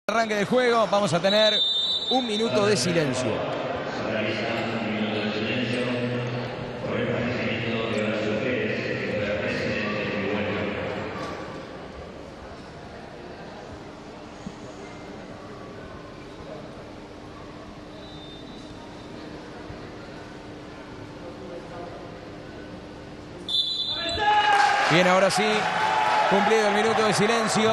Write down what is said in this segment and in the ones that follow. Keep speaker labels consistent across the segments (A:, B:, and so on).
A: Arranque del juego, vamos a tener un minuto de silencio. Bien, ahora sí, cumplido el minuto de silencio.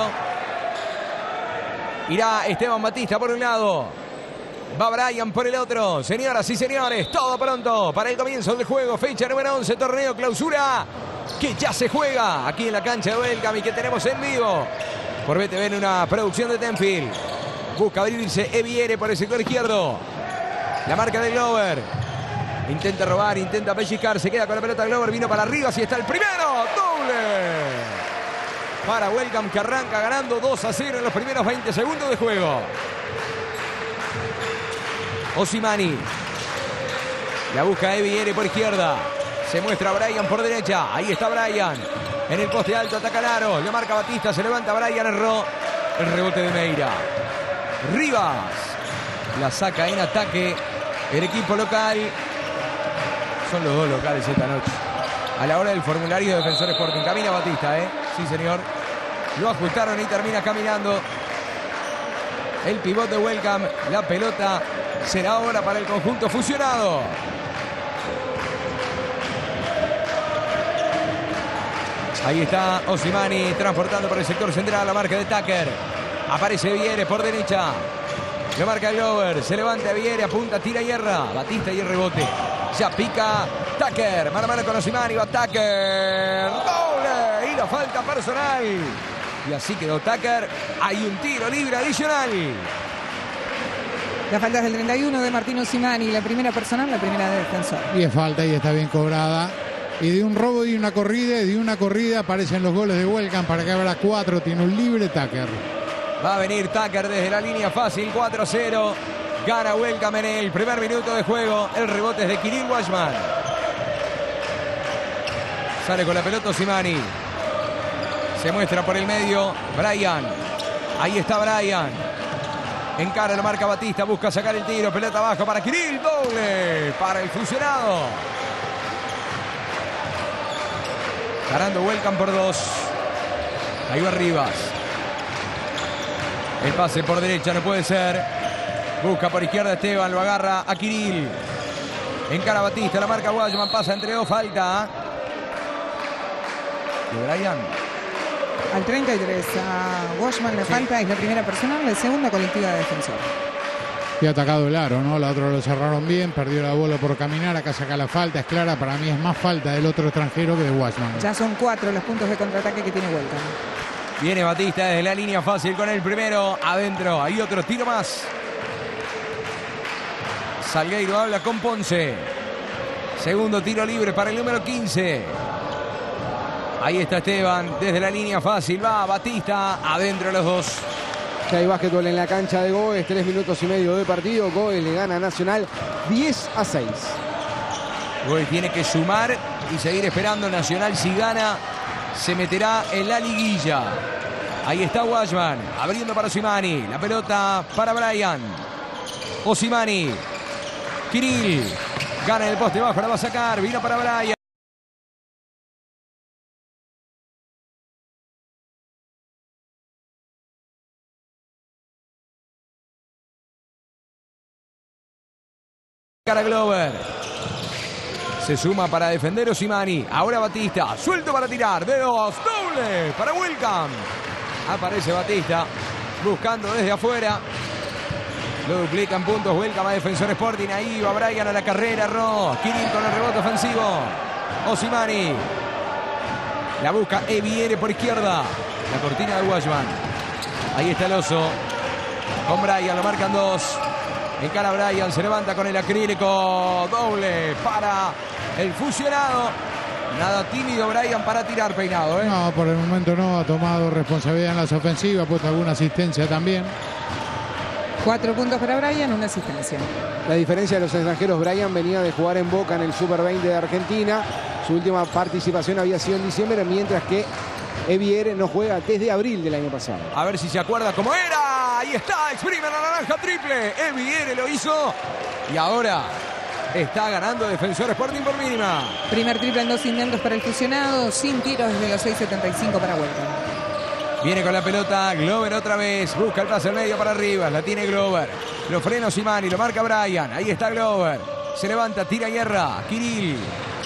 A: Irá Esteban Batista por un lado. Va Brian por el otro. Señoras y señores, todo pronto para el comienzo del juego. Fecha número 11, torneo clausura, que ya se juega aquí en la cancha de Welcome y que tenemos en vivo por BTV en una producción de Tenfield. Busca abrirse Eviere por el sector izquierdo. La marca de Glover. Intenta robar, intenta pellizcar, se queda con la pelota Glover, vino para arriba, así está el primero, doble para Welcome, que arranca ganando 2-0 en los primeros 20 segundos de juego. Osimani, la busca Eviere por izquierda, se muestra Brian por derecha, ahí está Brian, en el poste alto ataca Laro, le marca Batista, se levanta Brian, erró el rebote de Meira. Rivas la saca en ataque el equipo local. Son los dos locales esta noche. A la hora del formulario de Defensor Sporting. Camina Batista, sí señor. Lo ajustaron y termina caminando el pivot de Welcome. La pelota será ahora para el conjunto fusionado. Ahí está Osimani transportando por el sector central la marca de Tucker. Aparece Viere por derecha. Lo marca Glover. Se levanta Viere, apunta, tira y erra. Batista y el rebote. Ya pica Tucker, mano a mano con Osimani, va Tucker, doble y la falta personal. Y así quedó Tucker, hay un tiro libre adicional.
B: La falta es del 31 de Martín Osimani, la primera personal, la primera de Defensor.
C: Y es falta y está bien cobrada. Y de un robo y una corrida aparecen los goles de Welcome para que abra 4, tiene un libre Tucker.
A: Va a venir Tucker desde la línea fácil, 4-0. Gana Welcome en el primer minuto de juego. El rebote es de Kirill Washman. Sale con la pelota Osimani. Se muestra por el medio Brian. Ahí está Brian. Encara, lo marca Batista. Busca sacar el tiro. Pelota abajo para Kirill. Doble para el fusionado. Ganando Welcome por 2. Ahí va Rivas. El pase por derecha no puede ser. Busca por izquierda Esteban, lo agarra a Kirill. Encara Batista, la marca Washman, pasa entre dos, falta de Brian.
B: Al 33 a Washman la falta es la primera personal, la segunda colectiva de Defensor.
C: Y ha atacado el aro, ¿no? La otra lo cerraron bien, perdió la bola por caminar, acá saca la falta, es clara, para mí es más falta del otro extranjero que de Washman.
B: Ya son 4 los puntos de contraataque que tiene Welcome.
A: Viene Batista desde la línea fácil con el primero, adentro, hay otro tiro más. Salgueiro habla con Ponce. Segundo tiro libre para el número 15. Ahí está Esteban desde la línea fácil. Va Batista, adentro los dos.
D: Ya hay básquetbol en la cancha de Goes, 3 minutos y medio de partido. Goes le gana a Nacional 10-6.
A: Goes tiene que sumar y seguir esperando. Nacional, si gana, se meterá en la liguilla. Ahí está Washman, abriendo para Osimani. La pelota para Brian. Osimani. Kirill gana el poste bajo, la va a sacar, vino para Brian. Cara Glover. Se suma para defender Osimani. Ahora Batista, suelto para tirar, de 2, doble para Welcome. Aparece Batista, buscando desde afuera. Lo duplican puntos Welcome a Defensor Sporting. Ahí va Brian a la carrera. Kirill con el rebote ofensivo. Osimani. La busca Eviere por izquierda. La cortina de Washman. Ahí está el oso. Con Brian, lo marcan 2. Encara Brian, se levanta con el acrílico. Doble para el fusionado. Nada tímido Brian para tirar peinado,
C: No, por el momento no. Ha tomado responsabilidad en las ofensivas. Ha puesto alguna asistencia también.
B: 4 puntos para Brian, una asistencia.
D: La diferencia de los extranjeros, Brian venía de jugar en Boca en el Super 20 de Argentina. Su última participación había sido en diciembre, mientras que Eviere no juega desde abril del año pasado.
A: A ver si se acuerda cómo era. Ahí está, exprime la naranja triple. Eviere lo hizo. Y ahora está ganando Defensor Sporting por mínima.
B: Primer triple en 2 intentos para el fusionado, sin tiros desde los 6.75 para Welcome.
A: Viene con la pelota Glover otra vez. Busca el pase al medio para arriba. La tiene Glover. Lo frena Osimani. Lo marca Bryan. Ahí está Glover. Se levanta, tira y erra. Kirill.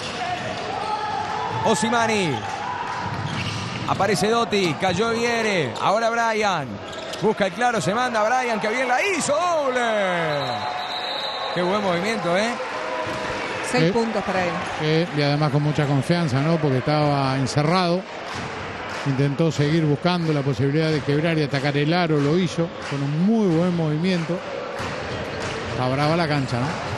A: Osimani. Aparece Dotti. Cayó Viere. Ahora Bryan. Busca el claro. Se manda Bryan. Que bien la hizo. Doble. Qué buen movimiento,
B: 6 puntos para él.
C: Y además con mucha confianza, ¿no? Porque estaba encerrado. Intentó seguir buscando la posibilidad de quebrar y atacar el aro. Lo hizo con un muy buen movimiento. Está brava la cancha,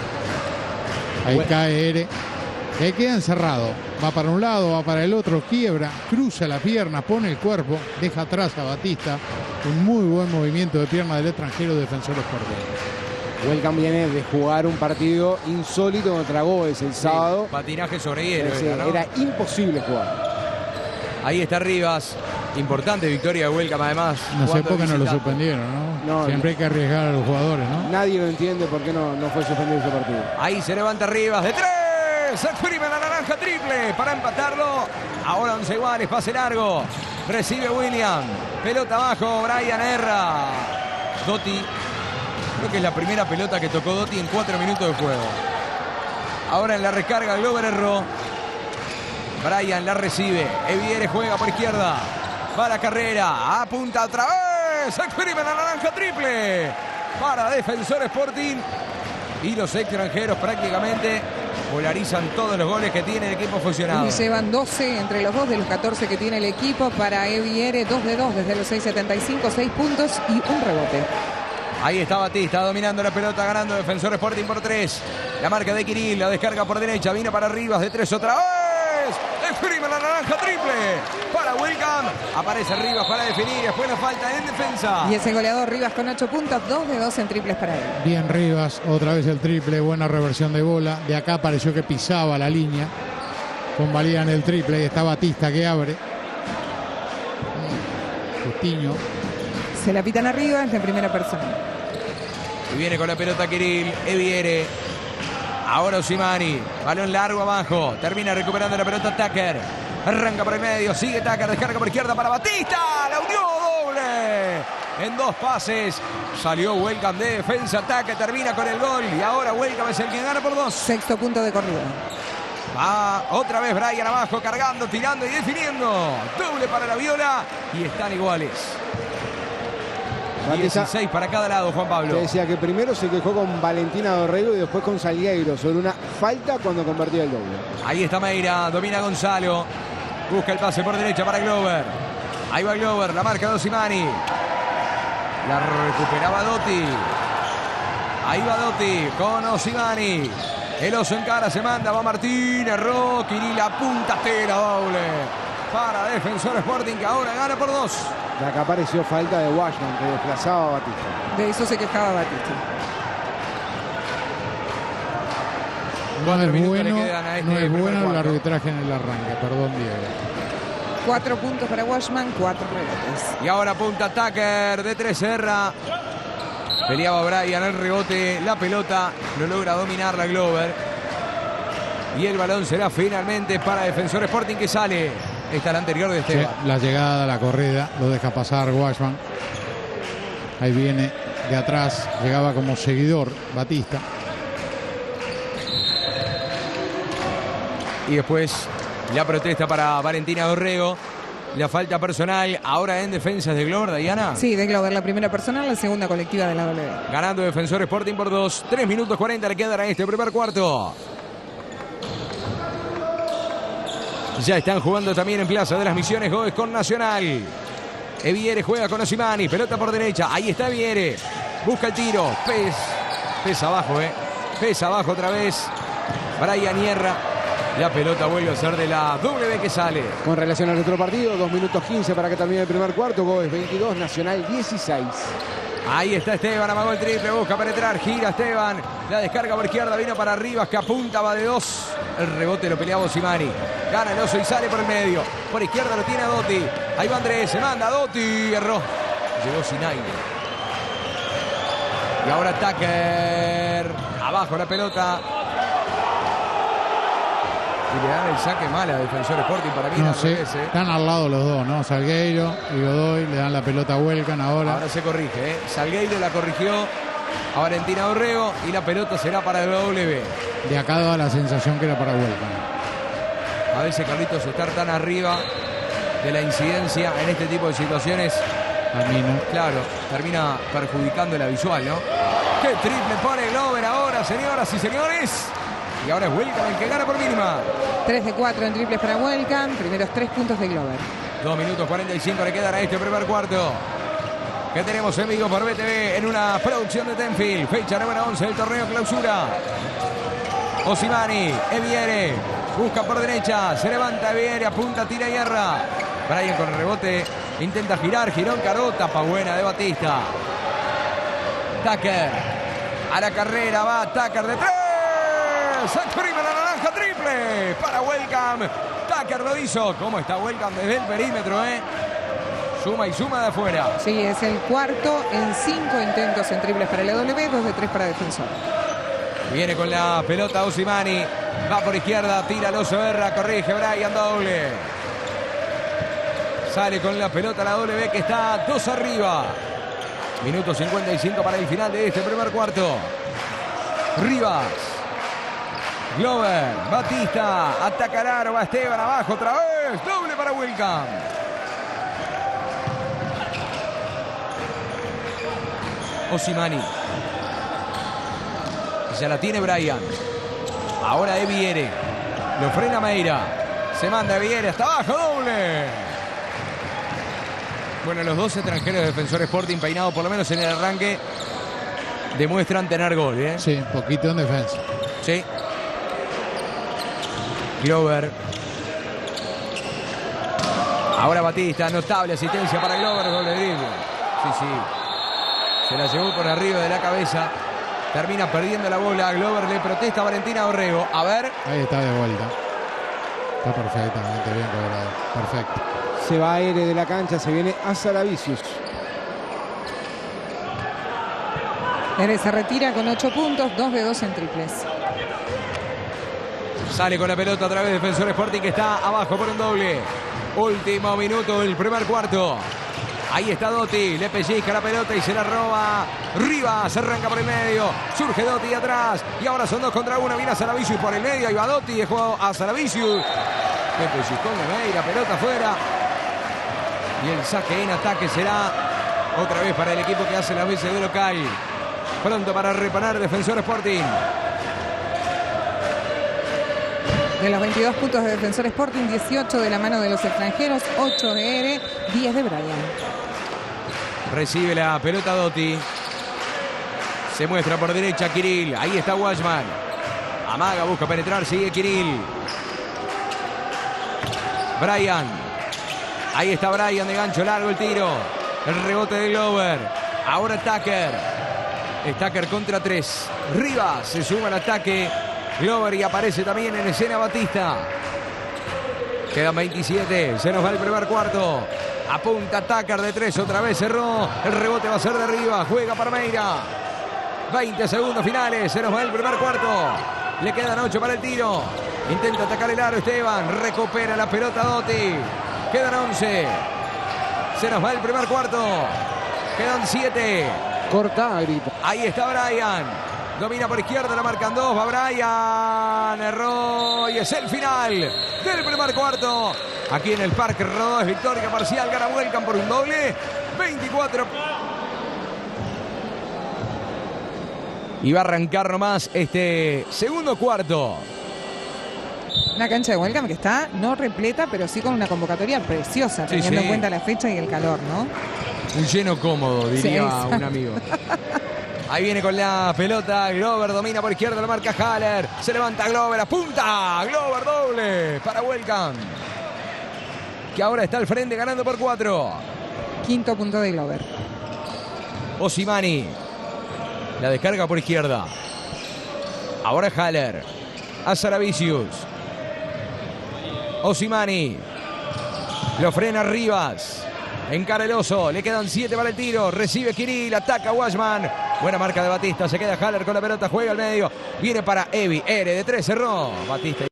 C: ¿no? Ahí cae Ere. Ahí queda encerrado. Va para un lado, va para el otro. Quiebra, cruza la pierna, pone el cuerpo. Deja atrás a Batista. Un muy buen movimiento de pierna del extranjero Defensor Sporting.
D: Welcome viene de jugar un partido insólito contra Goes el sábado.
A: Patinaje sobre hielo. ¿No?
D: Era imposible jugar.
A: Ahí está Rivas. Importante victoria de Welcome además.
C: No sé por qué no lo suspendieron, ¿no? Siempre hay que arriesgar a los jugadores, ¿no?
D: Nadie lo entiende por qué no fue suspendido ese partido.
A: Ahí se levanta Rivas de 3. Se exprime la naranja triple para empatarlo. Ahora 11 iguales, pase largo. Recibe William. Pelota abajo, Bryan erra. Dotti. Creo que es la primera pelota que tocó Dotti en 4 minutos de juego. Ahora en la recarga Glover erró. Bryan la recibe. Eviere juega por izquierda. Va a la carrera. Apunta otra vez. Exprime la naranja triple para Defensor Sporting. Y los extranjeros prácticamente polarizan todos los goles que tiene el equipo fusionado.
B: Y llevan 12 entre los dos de los 14 que tiene el equipo. Para Eviere 2 de 2 desde los 6.75, 6 puntos y un rebote.
A: Ahí está Batista dominando la pelota, ganando Defensor Sporting por 3. La marca de Kirill, la descarga por derecha, vino para Rivas de 3 otra vez. Exprime la naranja triple para Welcome. Aparece Rivas para definir, después la falta en defensa.
B: Y ese goleador Rivas con 8 puntos, 2 de 2 en triples para él.
C: Bien Rivas, otra vez el triple, buena reversión de bola. De acá pareció que pisaba la línea. Convalidan el triple y está Batista que abre. Justiño.
B: Se la pitan arriba, es de primera persona.
A: Y viene con la pelota Kirill, Eviere. Ahora Osimani, balón largo abajo. Termina recuperando la pelota Tucker. Arranca por el medio, sigue Tucker, descarga por izquierda para Batista. La unió doble. En 2 pases salió Welcome de defensa. Tucker termina con el gol. Y ahora Welcome es el que gana por 2.
B: 6.º punto de corrida.
A: Va otra vez Bryan abajo, cargando, tirando y definiendo. Doble para la Viola. Y están iguales.
D: Batista,
A: 16 para cada lado, Juan Pablo.
D: Te decía que primero se quejó con Valentina Dorrego y después con Salgueiro sobre una falta cuando convertía el doble.
A: Ahí está Meira, domina Gonzalo. Busca el pase por derecha para Glover. Ahí va Glover, la marca de Osimani. La recuperaba Dotti. Ahí va Dotti con Osimani. El oso en cara, se manda, va Martín, erró. Kirill apunta, tela doble para Defensor Sporting, que ahora gana por 2.
D: De acá apareció falta de Washman, que desplazaba a Batista.
B: De eso se quejaba Batista.
C: No es
A: minutos
C: bueno,
A: le quedan a este
C: no es
A: primer
C: bueno el
A: cuarto.
C: arbitraje en el arranque, perdón Diego.
B: 4 puntos para Washman, 4 rebotes.
A: Y ahora apunta Tucker de 3 erra. Peleaba Bryan el rebote, la pelota lo logra dominar la Glover. Y el balón será finalmente para Defensor Sporting, que sale. Esta es la anterior de Esteban.
C: Sí, la llegada, la corrida, lo deja pasar Washman. Ahí viene de atrás, llegaba como seguidor Batista.
A: Y después la protesta para Valentina Dorrego. La falta personal ahora en defensa de Glover, Diana.
B: Sí, de Glover, la primera personal, la segunda colectiva de la W.
A: Ganando Defensor Sporting por 2. 3 minutos 40 le quedan a este primer cuarto. Ya están jugando también en Plaza de las Misiones Goes con Nacional. Eviere juega con Osimani. Pelota por derecha. Ahí está Eviere. Busca el tiro. Pesa abajo, Pesa abajo otra vez. Bryan hierra. La pelota vuelve a ser de la W que sale.
D: Con relación a nuestro partido, 2 minutos 15 para que termine el primer cuarto. Goes 22, Nacional 16.
A: Ahí está Esteban, amagó el triple, busca penetrar, gira Esteban. La descarga por izquierda, vino para Rivas, que apunta, va de 2. El rebote lo peleaba Osimani. Gana el oso y sale por el medio. Por izquierda lo tiene a Dotti. Ahí va Andrés, se manda a Dotti. Erró. Llegó sin aire. Y ahora Tucker. Abajo la pelota. Y le dan el saque mal a Defensor Sporting para mí.
C: No sé, están al lado los dos, ¿no? Salgueiro y Godoy le dan la pelota a Welkan ahora.
A: Ahora se corrige, ¿eh? Salgueiro la corrigió a Valentina Orrego y la pelota será para el W.
C: De acá da la sensación que era para Welkan.
A: A veces, Carlitos, estar tan arriba de la incidencia en este tipo de situaciones,
C: A mí no.
A: claro, termina perjudicando la visual, ¿no? ¡Qué triple pone Glover ahora, señoras y señores! Y ahora es Welkan el que gana por mínima.
B: 3 de 4 en triples para Welkan. Primeros 3 puntos de Glover.
A: 2 minutos 45 le quedan a este primer cuarto. Que tenemos en vivo por BTV en una producción de Tenfield. Fecha número 11 del torneo clausura. Osimani, Eviere, busca por derecha, se levanta Eviere, apunta, tira y erra. Bryan con el rebote, intenta girar, girón, carota, pa' buena de Batista. Tucker, a la carrera va Tucker de 3. Se exprime la naranja, triple para Welkan. Tucker lo hizo. ¿Cómo está Welkan desde el perímetro, Suma y suma de afuera.
B: Sí, es el cuarto en 5 intentos en triples para el W, 2 de 3 para Defensor.
A: Viene con la pelota Osimani. Va por izquierda, tira Loso Herra, corrige Bryan, doble. Sale con la pelota la W que está 2 arriba. Minuto 55 para el final de este primer cuarto. Rivas. Glover, Batista, ataca Aro, va Esteban abajo otra vez. Doble para Welkan. Osimani. Ya la tiene Bryan. Ahora Eviere. Lo frena Meira. Se manda Eviere hasta abajo. Doble. Bueno, los dos extranjeros de Defensor Sporting peinados por lo menos en el arranque demuestran tener gol,
C: Sí, poquito en defensa.
A: Sí. Glover. Ahora Batista. Notable asistencia para Glover. Doble drible. Sí. Se la llevó por arriba de la cabeza. Termina perdiendo la bola. Glover le protesta a Valentina Orrego. A ver.
C: Ahí está de vuelta. Está perfectamente bien cobrado. Perfecto.
D: Se va aire de la cancha, se viene Azaravicius.
B: Ere se retira con 8 puntos, 2 de 2 en triples.
A: Sale con la pelota otra vez Defensor Sporting que está abajo por un doble. Último minuto del primer cuarto. Ahí está Dotti, le pellizca la pelota y se la roba. Rivas arranca por el medio. Surge Dotti atrás. Y ahora son 2 contra 1. Viene Azaravicius por el medio. Ahí va Dotti, dejó a Azaravicius. Le pellizcó de Meira, pelota afuera. Y el saque en ataque será otra vez para el equipo que hace las veces de local. Pronto para reparar Defensor Sporting.
B: De los 22 puntos de Defensor Sporting, 18 de la mano de los extranjeros, 8 de Ere, 10 de Bryan.
A: Recibe la pelota Dotti. Se muestra por derecha Kirill. Ahí está Washman. Amaga, busca penetrar, sigue Kirill. Bryan. Ahí está Bryan de gancho largo el tiro. El rebote de Glover. Ahora Tucker. Es Tucker contra 3. Rivas se suma al ataque. Glover y aparece también en escena Batista. Quedan 27. Se nos va el primer cuarto. Apunta Tucker de 3. Otra vez cerró. El rebote va a ser de arriba. Juega para Meira. 20 segundos finales. Se nos va el primer cuarto. Le quedan 8 para el tiro. Intenta atacar el aro Esteban. Recupera la pelota Dotti. Quedan 11. Se nos va el primer cuarto. Quedan 7.
D: Corta, grita.
A: Ahí está Bryan. Domina por izquierda, la marcan 2. Va Bryan. Erró. Y es el final del primer cuarto. Aquí en el Parque Rodó es victoria parcial. Gana Welkan por un doble. 24. Y va a arrancar nomás este segundo cuarto.
B: Una cancha de Welkan que está no repleta, pero sí con una convocatoria preciosa,
A: Sí,
B: teniendo
A: sí.
B: en cuenta la fecha y el calor, ¿no?
A: Un lleno cómodo, diría
B: Sí,
A: un amigo. Ahí viene con la pelota. Glover domina por izquierda, la marca Haller. Se levanta Glover, apunta. Glover doble para Welkan, que ahora está al frente ganando por 4.
B: Quinto punto de Glover.
A: Osimani. La descarga por izquierda. Ahora Haller. Azaravicius. Osimani. Lo frena Rivas. Encara el Oso, le quedan 7 para el tiro. Recibe Kirill, ataca Washman. Buena marca de Batista, se queda Haller con la pelota, juega al medio. Viene para Eviere de 3, cerró. Batista.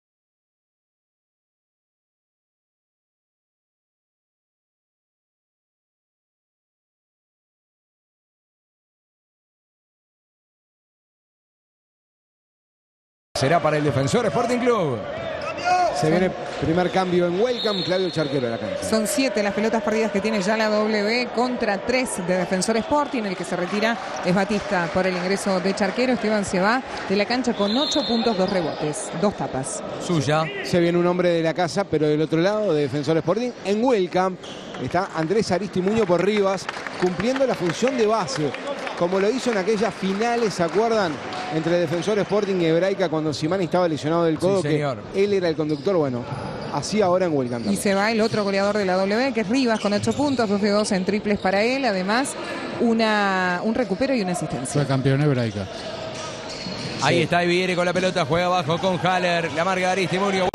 A: Será para el Defensor Sporting Club.
D: Se viene primer cambio en Welcome, Claudio Charquero de la cancha.
B: Son 7 las pelotas perdidas que tiene ya la W contra 3 de Defensor Sporting. El que se retira es Batista por el ingreso de Charquero. Esteban se va de la cancha con 8 puntos, 2 rebotes, 2 tapas.
A: Suya.
D: Se viene un hombre de la casa, pero del otro lado de Defensor Sporting. En Welcome está Andrés Aristimuño por Rivas, cumpliendo la función de base, como lo hizo en aquellas finales, ¿se acuerdan? Entre Defensor Sporting y Hebraica, cuando Simani estaba lesionado del codo,
A: Sí, señor.
D: que él era el conductor. Bueno, así ahora en Welcome.
B: Y se va el otro goleador de la W, que es Rivas, con 8 puntos, 2 de 2 en triples para él. Además, un recupero y una asistencia.
C: Fue campeón Hebraica.
A: Ahí está Eviere con la pelota, juega abajo con Haller. La marca de Aristimuño.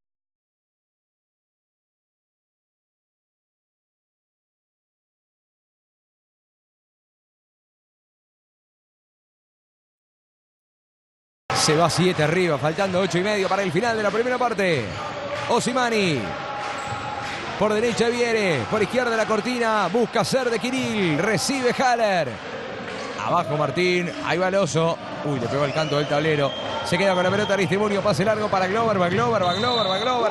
A: Se va 7 arriba, faltando 8 y medio para el final de la primera parte. Osimani. Por derecha Eviere, por izquierda la cortina, busca ser de Kirill, recibe Haller. Abajo Martín, ahí va el Oso. Uy, le pegó el canto del tablero. Se queda con la pelota Aristimuño, pase largo para Glover, va Glover. Doble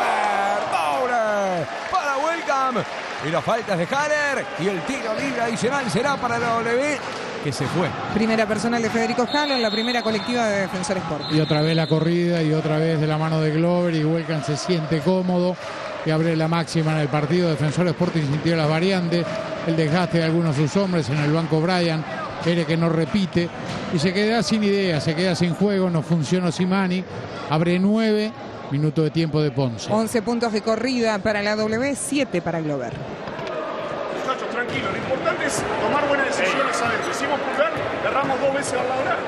A: para Welcome. Y las faltas de Haller. Y el tiro libre adicional será para la W, que se fue.
B: Primera personal de Federico Jalo en la primera colectiva de Defensor Sporting.
C: Y otra vez la corrida y otra vez de la mano de Glover, y Welcome se siente cómodo y abre la máxima en el partido. Defensor Sporting sintió las variantes, el desgaste de algunos de sus hombres en el banco. Bryan, Ere que no repite y se queda sin idea, se queda sin juego, no funciona Simani. Abre 9, minuto de tiempo de Ponce.
B: 11 puntos de corrida para la W, 7 para Glover.
E: Muchachos, tranquilo, lo importante es tomar buenas decisiones adentro. Hicimos pulgar, erramos 2 veces a la hora.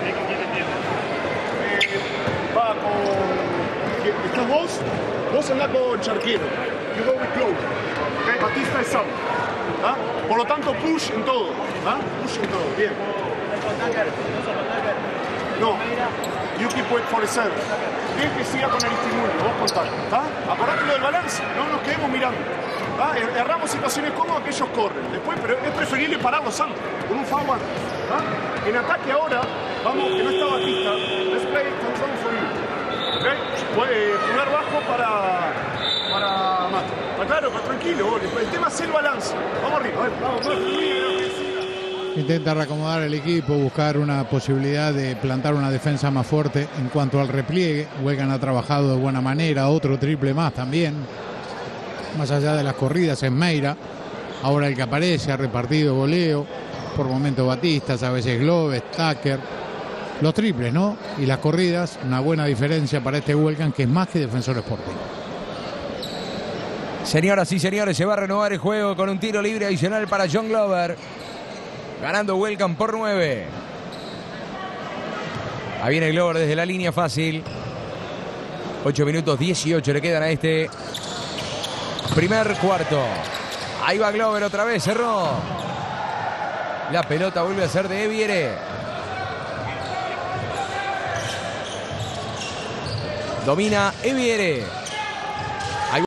E: Va con... ¿Estás vos andás con Charquero. You go with Glover. Okay? Batista es out. ¿Ah? Por lo tanto, push en todo. ¿Ah? Push en todo, bien. No. You keep wait for the serve. Bien que siga con Aristimuño, vos contacto. ¿Ah? Acordate lo del balance, no nos quedemos mirando. ¿Ah? Erramos situaciones cómodas que ellos corren. Después, pero es preferible pararlos antes, con un foul antes. ¿Ah? En ataque ahora, vamos, que no está Batista. Let's play down for you. ¿Okay? Jugar bajo para Mato. Claro, tranquilo, el tema es el balance. Vamos arriba, vamos.
C: Intenta reacomodar el equipo, buscar una posibilidad de plantar una defensa más fuerte en cuanto al repliegue. Welcome ha trabajado de buena manera, otro triple más también. Más allá de las corridas en Meira. Ahora el que aparece ha repartido voleo. Por momentos Batistas, a veces Glover, Tucker. Los triples, ¿no? Y las corridas, una buena diferencia para este Welcome, que es más que Defensor Sporting.
A: Señoras y señores, se va a renovar el juego con un tiro libre adicional para John Glover. Ganando Welcome por 9. Ahí viene Glover desde la línea fácil. 8 minutos 18 le quedan a este primer cuarto. Ahí va Glover otra vez, cerró. La pelota vuelve a ser de Eviere. Domina Eviere. Ahí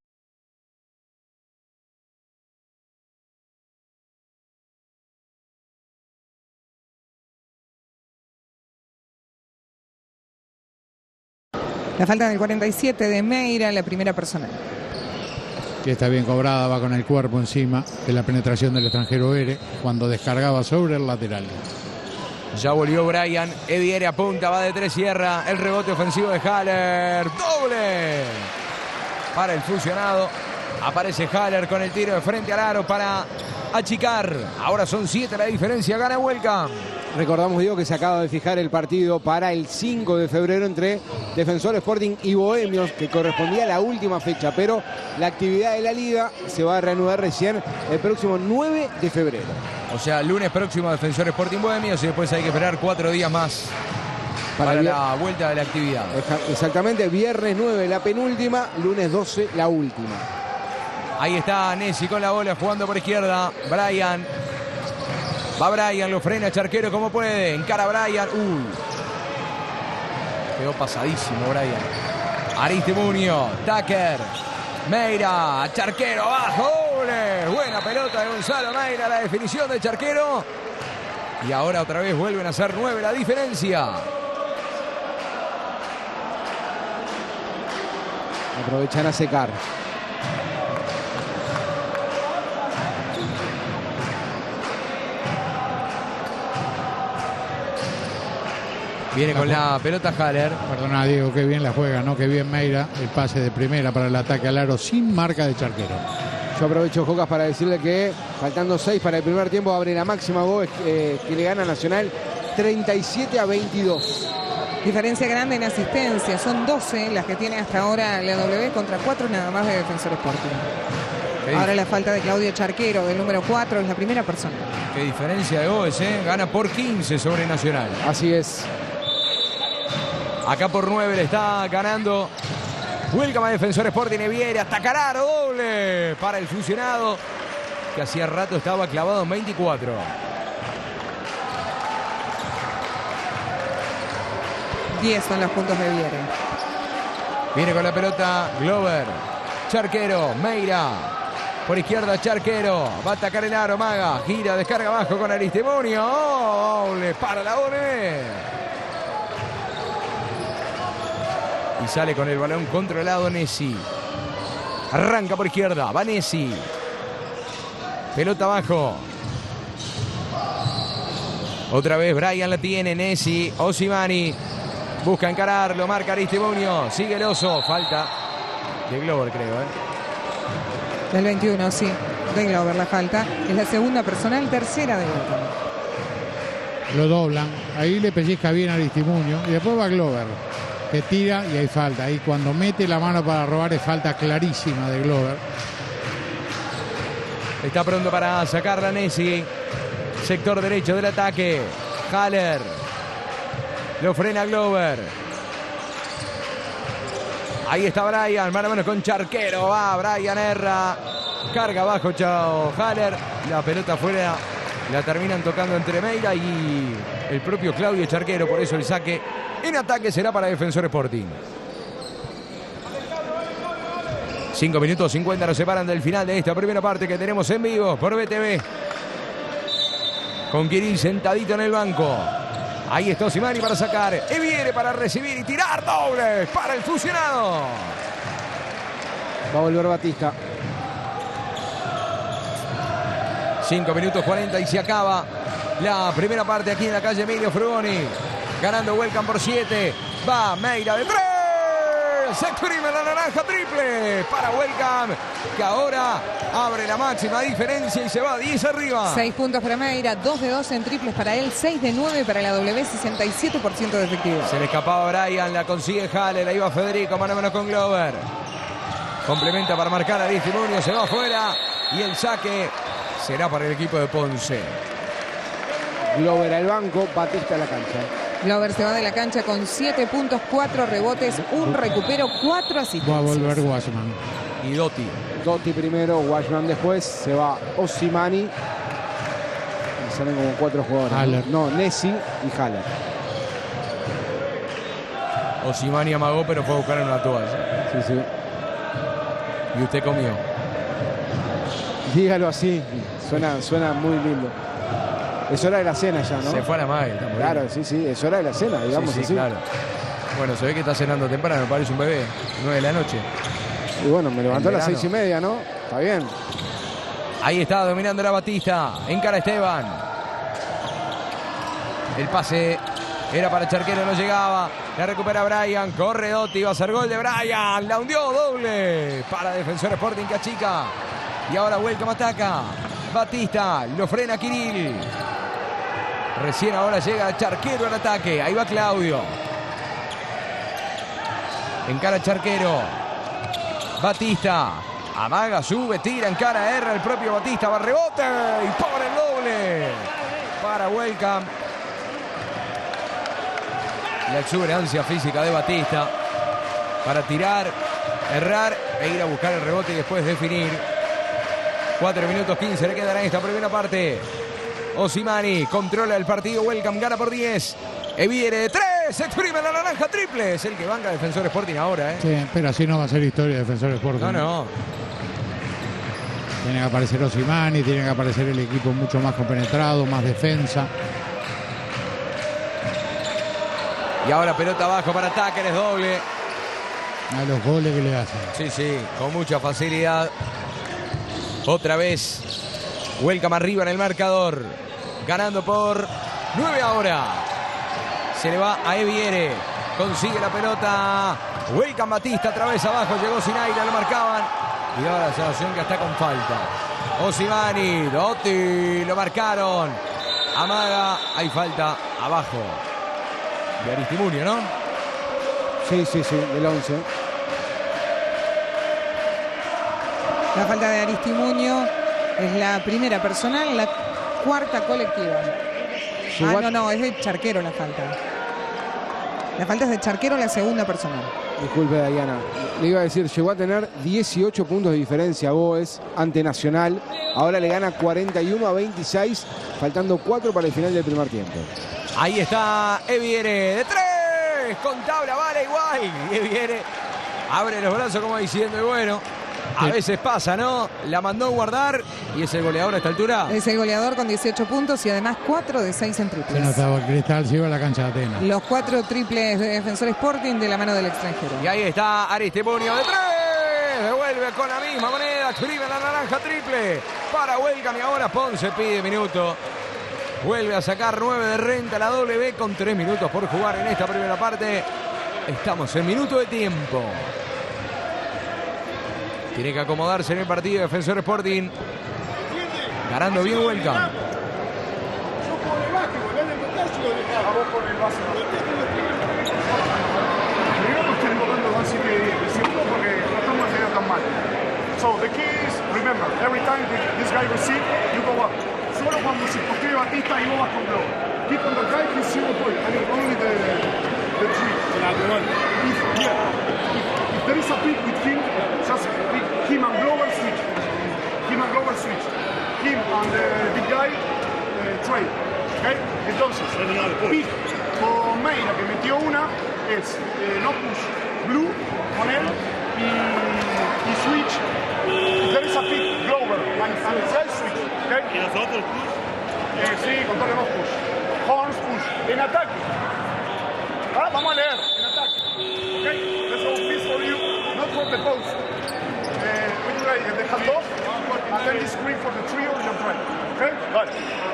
B: La falta del 47 de Meira, la primera personal.
C: Que está bien cobrada, va con el cuerpo encima de la penetración del extranjero Ere cuando descargaba sobre el lateral.
A: ya volvió Bryan. Eviere apunta, va de 3, cierra. El rebote ofensivo de Haller. Doble para el fusionado. Aparece Haller con el tiro de frente al aro para achicar. Ahora son 7 la diferencia. Gana Welcome.
D: Recordamos, Diego, que se acaba de fijar el partido para el 5 de febrero entre Defensor Sporting y Bohemios, que correspondía a la última fecha, pero la actividad de la liga se va a reanudar recién el próximo 9 de febrero.
A: O sea, lunes próximo Defensor Sporting Bohemios y después hay que esperar 4 días más para la vuelta de la actividad.
D: Exactamente, viernes 9 la penúltima, lunes 12 la última.
A: Ahí está Nessi con la bola jugando por izquierda. Bryan. Va Bryan, lo frena Charquero como puede. Encara Bryan. Uy. Quedó pasadísimo Bryan. Aristimuño. Tucker. Meira. Charquero abajo. ¡Doble! Buena pelota de Gonzalo Meira. La definición de Charquero. Y ahora otra vez vuelven a ser 9 la diferencia.
D: Aprovechan a secar.
A: Viene con la pelota Haller.
C: Perdona, Diego, qué bien la juega, ¿no? Qué bien Meira. El pase de primera para el ataque al aro sin marca de Charquero.
D: Yo aprovecho, Jocas, para decirle que faltando 6 para el primer tiempo abre la máxima voz que le gana Nacional 37-22.
B: Diferencia grande en asistencia. Son 12 las que tiene hasta ahora la W contra 4 nada más de Defensor Sporting. Ahora la falta de Claudio Charquero, del número 4, es la primera persona.
A: Qué diferencia de goles, ¿eh? Gana por 15 sobre Nacional.
D: Así es.
A: Acá por 9 le está ganando Welcome a Defensor Sporting. Viene hasta Cararo, doble para el fusionado que hacía rato estaba clavado en 24.
B: Diez son los puntos de Viere.
A: Viene con la pelota Glover. Charquero, Meira. Por izquierda Charquero. Va a atacar el aro, Maga. Gira, descarga abajo con Aristimuño. Doble para la ONE. Y sale con el balón controlado Nessi. Arranca por izquierda. Va Nessi. Pelota abajo. Otra vez Bryan la tiene. Nessi. Osimani. Busca encararlo. Marca Aristimuño. Sigue el oso. Falta de Glover, creo.
B: Del 21, sí. De Glover la falta. Es la segunda personal, tercera de Welcome.
C: Lo doblan. Ahí le pellizca bien a Aristimuño. Y después va Glover, que tira y hay falta. Ahí cuando mete la mano para robar es falta clarísima de Glover.
A: Está pronto para sacarla Nessi. Sector derecho del ataque. Haller. Lo frena Glover. Ahí está Bryan. Mano a mano con Charquero. Va Bryan, erra. Carga abajo, chao Haller. La pelota afuera. La terminan tocando entre Meira y el propio Claudio Charquero. Por eso el saque en ataque será para Defensor Sporting. 5 minutos 50 nos separan del final de esta primera parte que tenemos en vivo por BTV. Con Kirill sentadito en el banco. Ahí está Osimani para sacar. Y viene para recibir y tirar, doble para el fusionado.
D: Va a volver Batista.
A: 5 minutos 40 y se acaba la primera parte aquí en la calle Emilio Frugoni. Ganando Welcome por 7. Va Meira de 3. Se exprime la naranja, triple para Welcome, que ahora abre la máxima diferencia y se va 10 arriba.
B: 6 puntos para Meira, 2 de 2 en triples para él, 6 de 9 para la W, 67% de efectividad.
A: Se le escapaba Bryan, la consigue Haller, la iba Federico, mano a mano con Glover. Complementa para marcar a Aristimuño, se va afuera y el saque será para el equipo de Ponce.
D: Glover al banco, Batista a la cancha.
B: Glover se va de la cancha con 7 puntos, 4 rebotes, un recupero, 4 asistencias.
C: Va a volver Washman.
A: Y Dotti.
D: Dotti primero, Washman después. Se va Osimani. Y salen como 4 jugadores.
C: Haller.
D: No, Nessi y Haller.
A: Osimani amagó, pero fue a buscar en una toalla.
D: Sí, sí.
A: Y usted comió.
D: Dígalo así. Suena muy lindo. Es hora de la cena ya, ¿no?
A: Se fue a la madre.
D: Claro, sí, sí. Es hora de la cena, digamos
A: sí,
D: así.
A: claro. Bueno, se ve que está cenando temprano, parece un bebé. 9 de la noche.
D: Y bueno, me levantó a las
A: verano.
D: 6:30, ¿no? Está bien.
A: Ahí está dominando la Batista. Encara Esteban. El pase era para Charquero, no llegaba. La recupera Bryan. Corre Dotti. Va a ser gol de Bryan. La hundió, doble para Defensor Sporting que achica. Y ahora Welcome ataca. Batista. Lo frena Kirill. Recién ahora llega Charquero al ataque. Ahí va Claudio. Encara Charquero. Batista. Amaga, sube, tira, encara, erra el propio Batista. Va rebote y pone el doble para Welcome. La exuberancia física de Batista para tirar, errar e ir a buscar el rebote y después definir. 4 minutos 15 le quedará en esta primera parte. Osimani controla el partido. Welcome gana por 10. Eviere de 3. Se exprime la naranja triple. Es el que banca Defensor Sporting ahora, ¿eh?
C: Sí, pero así no va a ser historia de Defensor Sporting.
A: No.
C: Tiene que aparecer Osimani, tiene que aparecer el equipo mucho más compenetrado, más defensa.
A: Y ahora pelota abajo para Tucker, es doble.
C: A los goles que le hacen.
A: Sí, con mucha facilidad. Otra vez. Welcome arriba en el marcador. Ganando por 9 ahora. Se le va a Eviere. Consigue la pelota. Welcome Batista, otra vez abajo. Llegó sin aire, lo marcaban. Y ahora la sensación que está con falta. Osimani, Dotti, lo marcaron. Amaga, hay falta abajo. De Aristimuño, ¿no?
D: Sí, del 11.
B: La falta de Aristimuño es la primera personal, la cuarta colectiva. No, es de Charquero la falta. La falta es de Charquero, la segunda personal.
D: Disculpe, Diana. Le iba a decir, llegó a tener 18 puntos de diferencia Boes ante Nacional. Ahora le gana 41-26, faltando 4 para el final del primer tiempo.
A: Ahí está Eviere de 3. Con tabla vale igual. Y Eviere abre los brazos como diciendo, y bueno, a veces pasa, ¿no? La mandó a guardar y es el goleador a esta altura.
B: Es el goleador con 18 puntos y además 4 de 6 en triples.
C: Se notaba el Cristal, se iba a la cancha de Atenas.
B: Los 4 triples de Defensor Sporting de la mano del extranjero.
A: Y ahí está Aristimuño de 3. Devuelve con la misma moneda. Escribe la naranja triple para Welcome. Y ahora Ponce pide minuto. Vuelve a sacar 9 de renta la W con 3 minutos por jugar en esta primera parte. Estamos en minuto de tiempo. Tiene que acomodarse en el partido Defensor Sporting. Ganando bien Welcome.
E: So the key is, remember, every time this guy receive, you go up. Solo cuando se postea Batista y vos vas con blow. Keep on the guy, he's 0 point. I mean, only the tree. If there is a pick with him, just pick him and Glover switch. Him and Glover switch. Him and the big guy, trade. Okay? Entonces, pick con Meira, que metió una, es no push blue con él y switch. If there is a pick, Glover and the guy switch. Okay? ¿Y nosotros push? Sí, con todos los push. Horns push. En ataque. Ahora vamos a leer. En ataque. Okay? Let's go this for you. Not for the post. We try the handoff and then the screen for the trio and your try. Okay? Vale.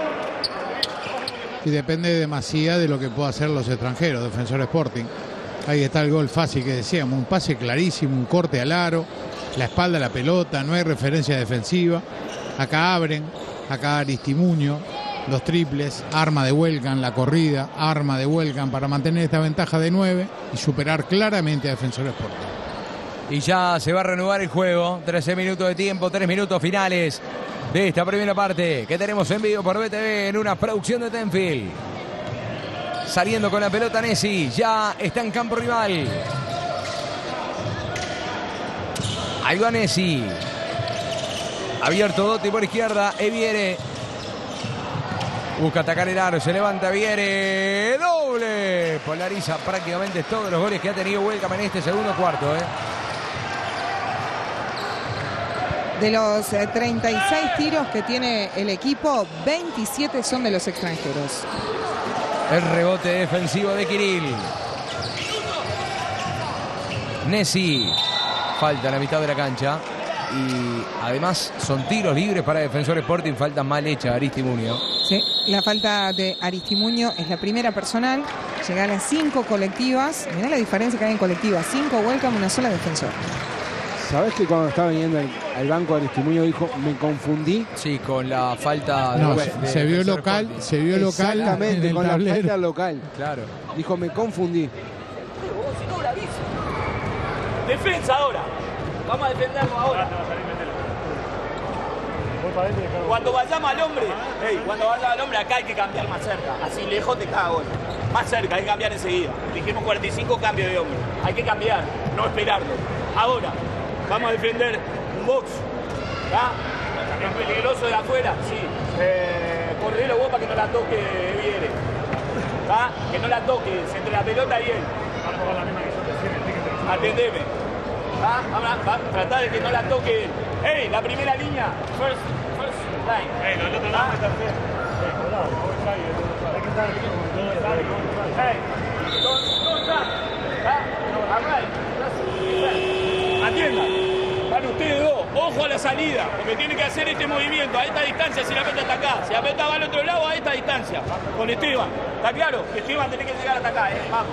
C: Y depende demasiado de lo que pueda hacer los extranjeros, Defensor Sporting. Ahí está el gol fácil que decíamos, un pase clarísimo, un corte al aro, la espalda a la pelota, no hay referencia defensiva. Acá abren, acá Aristimuño, los triples, arma de Welcome, la corrida, arma de Welcome para mantener esta ventaja de 9 y superar claramente a Defensor Sporting.
A: Y ya se va a reanudar el juego. 13 minutos de tiempo, 3 minutos finales de esta primera parte que tenemos en vivo por BTV en una producción de Tenfield. Saliendo con la pelota Nessi, ya está en campo rival. Ahí va Nessi. Abierto Dotti por izquierda, Eviere. Busca atacar el aro, se levanta Eviere. Doble. Polariza prácticamente todos los goles que ha tenido Welcome en este segundo cuarto.
B: De los 36 tiros que tiene el equipo, 27 son de los extranjeros.
A: El rebote defensivo de Kirill. Nessi. Falta en la mitad de la cancha. Y además son tiros libres para Defensor Sporting. Falta mal hecha Aristimuño.
B: Sí, la falta de Aristimuño es la primera personal. Llega a las 5 colectivas. Mirá la diferencia que hay en colectivas. 5 Welcome, una sola Defensor.
D: ¿Sabés que cuando estaba viniendo al banco Aristimuño dijo, me confundí?
A: Sí, con la falta
C: No,
A: de
C: se vio
A: Defensor
C: local,
A: Sporting.
C: se vio local.
D: Exactamente, con la falta local.
A: Claro.
D: Dijo, me confundí.
F: Defensa ahora. Vamos a defendernos ahora. Cuando vayamos al hombre, cuando vayamos al hombre, acá hay que cambiar más cerca. Así lejos te cago. Más cerca, hay que cambiar enseguida. Dijimos 45 cambios de hombre. Hay que cambiar, no esperarlo. Ahora, vamos a defender un box. ¿Ya? ¿Es peligroso de afuera? Sí. Correlo vos para que no la toque Viere. ¿Va? Que no la toque, entre la pelota y él. Atendeme. ¿Va? Va, tratá de que no la toque él. ¡Ey! La primera línea. First line. ¡Ey! No, el otro lado está bien. ¡Ey! Don't try. Atiendan. Van ustedes dos. Ojo a la salida. Porque tiene que hacer este movimiento a esta distancia. Si la pelota está acá. Si la pelota va al otro lado, a esta distancia. Con Esteban. ¿Está claro? Esteban tiene que llegar hasta acá. Vamos.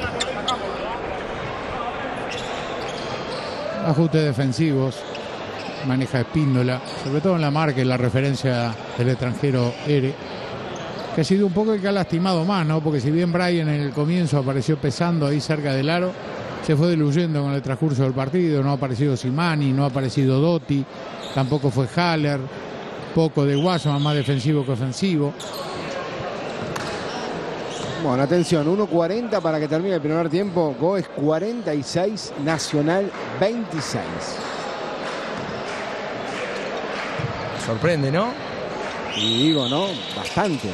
C: Ajustes defensivos. Maneja Espíndola. Sobre todo en la marca y la referencia del extranjero Ere. Que ha sido un poco el que ha lastimado más, ¿no? Porque si bien Brian en el comienzo apareció pesando ahí cerca del aro, se fue diluyendo con el transcurso del partido. No ha aparecido Simani, no ha aparecido Dotti, tampoco fue Haller, poco de Guasman, más defensivo que ofensivo.
D: Bueno, atención, 1:40 para que termine el primer tiempo. Goes 46, Nacional 26.
A: Sorprende, ¿no?
D: Y digo, ¿no? Bastante.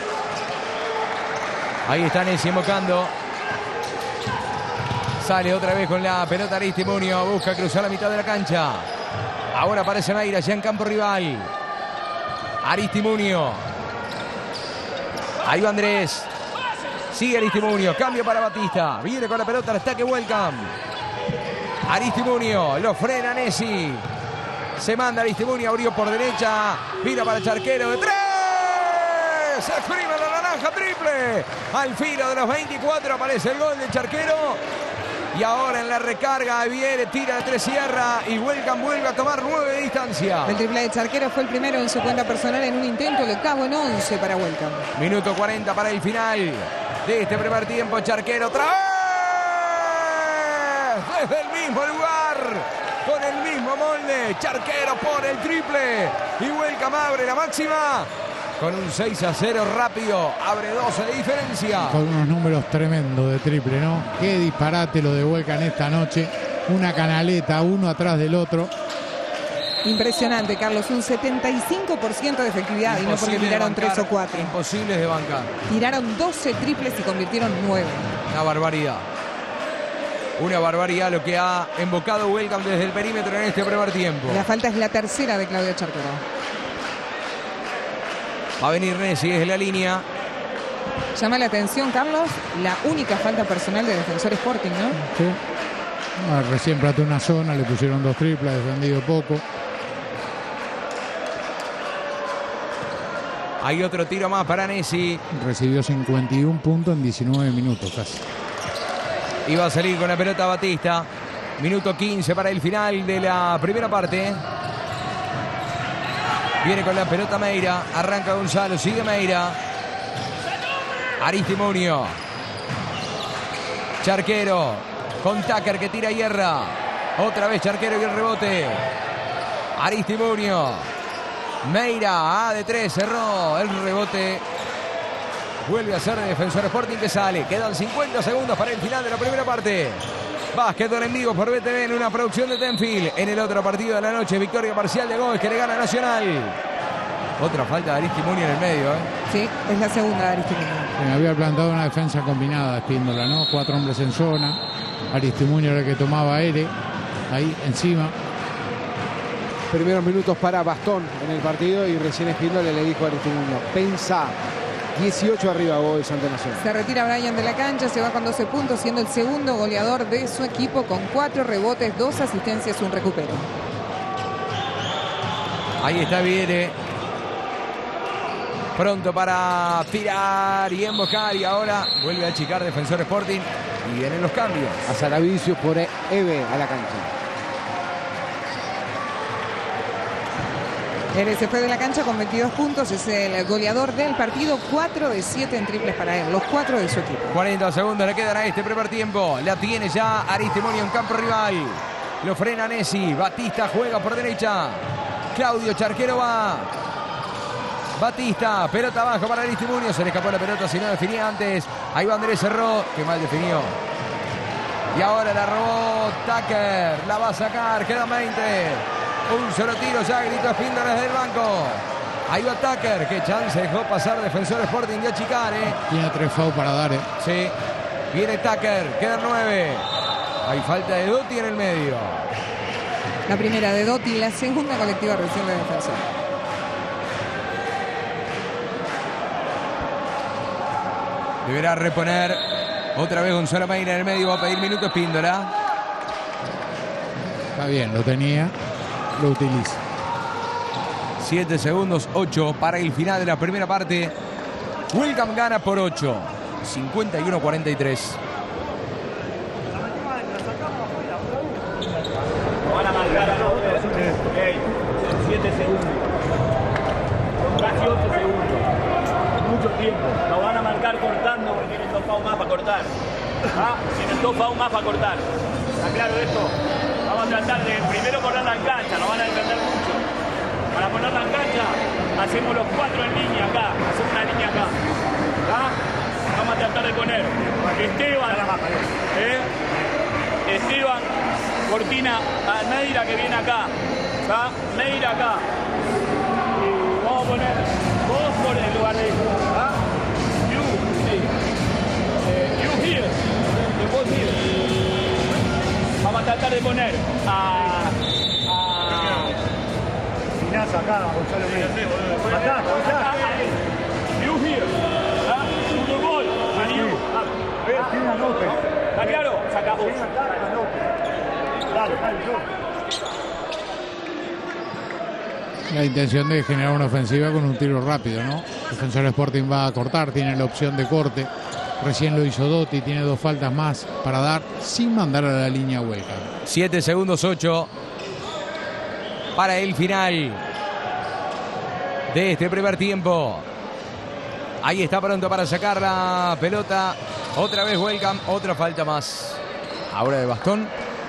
A: Ahí está Nessi invocando. Sale otra vez con la pelota Aristimuño. Busca cruzar la mitad de la cancha. Ahora aparece Meira ya en campo rival. Aristimuño. Ahí va Andrés. Sigue Aristimuño. Cambio para Batista. Viene con la pelota al ataque Welcome. Aristimuño. Lo frena Nessi. Se manda Aristimuño. Abrió por derecha. Mira para Charquero de 3. Se exprime la naranja, triple. Al filo de los 24 aparece el gol de Charquero. Y ahora en la recarga Viere tira de 3, cierra y Welcome vuelve a tomar 9 de distancia.
B: El triple de Charquero fue el primero en su cuenta personal en un intento, el octavo en 11 para Welcome.
A: Minuto 40 para el final de este primer tiempo. Charquero otra vez desde el mismo lugar, con el mismo molde. Charquero pone el triple y Welcome abre la máxima. Con un 6-0 rápido, abre 12 de diferencia.
C: Con unos números tremendos de triple, ¿no? Qué disparate lo de Welcome esta noche. Una canaleta, uno atrás del otro.
B: Impresionante, Carlos. Un 75% de efectividad. Y no porque tiraron 3 o 4.
A: Imposibles de bancar.
B: Tiraron 12 triples y convirtieron 9.
A: Una barbaridad. Una barbaridad lo que ha invocado Welcome desde el perímetro en este primer tiempo.
B: La falta es la tercera de Claudio Charquero.
A: Va a venir Nessi desde la línea.
B: Llama la atención, Carlos, la única falta personal de Defensor Sporting, ¿no?
C: Sí. Recién plató una zona, le pusieron 2 triples, defendido poco.
A: Hay otro tiro más para Nessi.
C: Recibió 51 puntos en 19 minutos casi.
A: Iba a salir con la pelota Batista. Minuto 15 para el final de la primera parte. Viene con la pelota Meira. Arranca Gonzalo. Sigue Meira. Aristimuño. Charquero. Con Tucker que tira hierra. Otra vez Charquero y el rebote. Aristimuño. Meira. De 3. Cerró el rebote. Vuelve a ser Defensor Sporting que sale. Quedan 50 segundos para el final de la primera parte. Básquetbol en vivo por BTV en una producción de Tenfield. En el otro partido de la noche, victoria parcial de Gómez que le gana a Nacional. Otra falta de Aristimuño en el medio, ¿eh?
B: Sí, es la segunda de Aristimuño.
C: Había plantado una defensa combinada Espíndola, ¿no? 4 hombres en zona. Aristimuño era el que tomaba aire. Ahí encima.
D: Primeros minutos para Bastón en el partido y recién Espíndola le dijo a Aristimuño: pensá. 18 arriba Boys ante Nacional.
B: Se retira Brian de la cancha, se va con 12 puntos, siendo el segundo goleador de su equipo con 4 rebotes, 2 asistencias, un recupero.
A: Ahí está Viere. Pronto para tirar y embocar. Y ahora vuelve a achicar Defensor Sporting. Y vienen los cambios.
D: A Saravicius por Eve a la cancha.
B: Él se fue de la cancha con 22 puntos, es el goleador del partido, 4 de 7 en triples para él, los 4 de su equipo.
A: 40 segundos le quedan a este primer tiempo. La tiene ya Aristimuño en campo rival. Lo frena Nessi. Batista juega por derecha. Claudio Charquero va. Batista, pelota abajo para Aristimuño. Se le escapó la pelota si no definía antes. Ahí va Andrés, cerró. Qué mal definió. Y ahora la robó Tucker. La va a sacar. Quedan 20. Un solo tiro ya, gritó Espíndola desde el banco. Ahí va Tucker, qué chance dejó pasar Defensor Sporting de achicar,
C: Tiene 3 fouls para dar,
A: Sí, viene Tucker, quedan 9. Hay falta de Doty en el medio.
B: La primera de Doty, la segunda colectiva recién de Defensor.
A: Deberá reponer otra vez Gonzalo Meira en el medio. Va a pedir minuto Espíndola.
C: Está bien, lo tenía, lo utiliza.
A: 7 segundos, 8 para el final de la primera parte. Welcome gana por 8. 51-43.
F: Van a marcar a los 7 segundos. Son casi 8 segundos. Mucho tiempo. Lo van a marcar cortando porque tienen 2 fouls más para cortar. Tienen 2 fouls más para cortar. ¿Está claro esto? Vamos a tratar de primero ponerla en cancha. Nos van a defender mucho. Para ponerla en cancha, hacemos los 4 en línea acá. Hacemos una línea acá. Vamos a tratar de poner Esteban, Cortina, a Meira que viene acá. Meira acá. Y vamos a poner vos por el lugar de you here. Y vos here. Vamos a tratar de poner a
E: Acá, Gonzalo Meira. Acá.
F: You here. To the ball. And you.
E: Tiene una nota.
F: ¿Está claro? Saca vos.
E: Dale.
C: La intención de generar una ofensiva con un tiro rápido, ¿no? Defensor Sporting va a cortar, tiene la opción de corte. Recién lo hizo Doty, tiene 2 faltas más para dar sin mandar a la línea hueca.
A: 7 segundos, 8 para el final de este primer tiempo. Ahí está pronto para sacar la pelota. Otra vez Welcome, otra falta más. Ahora de Bastón.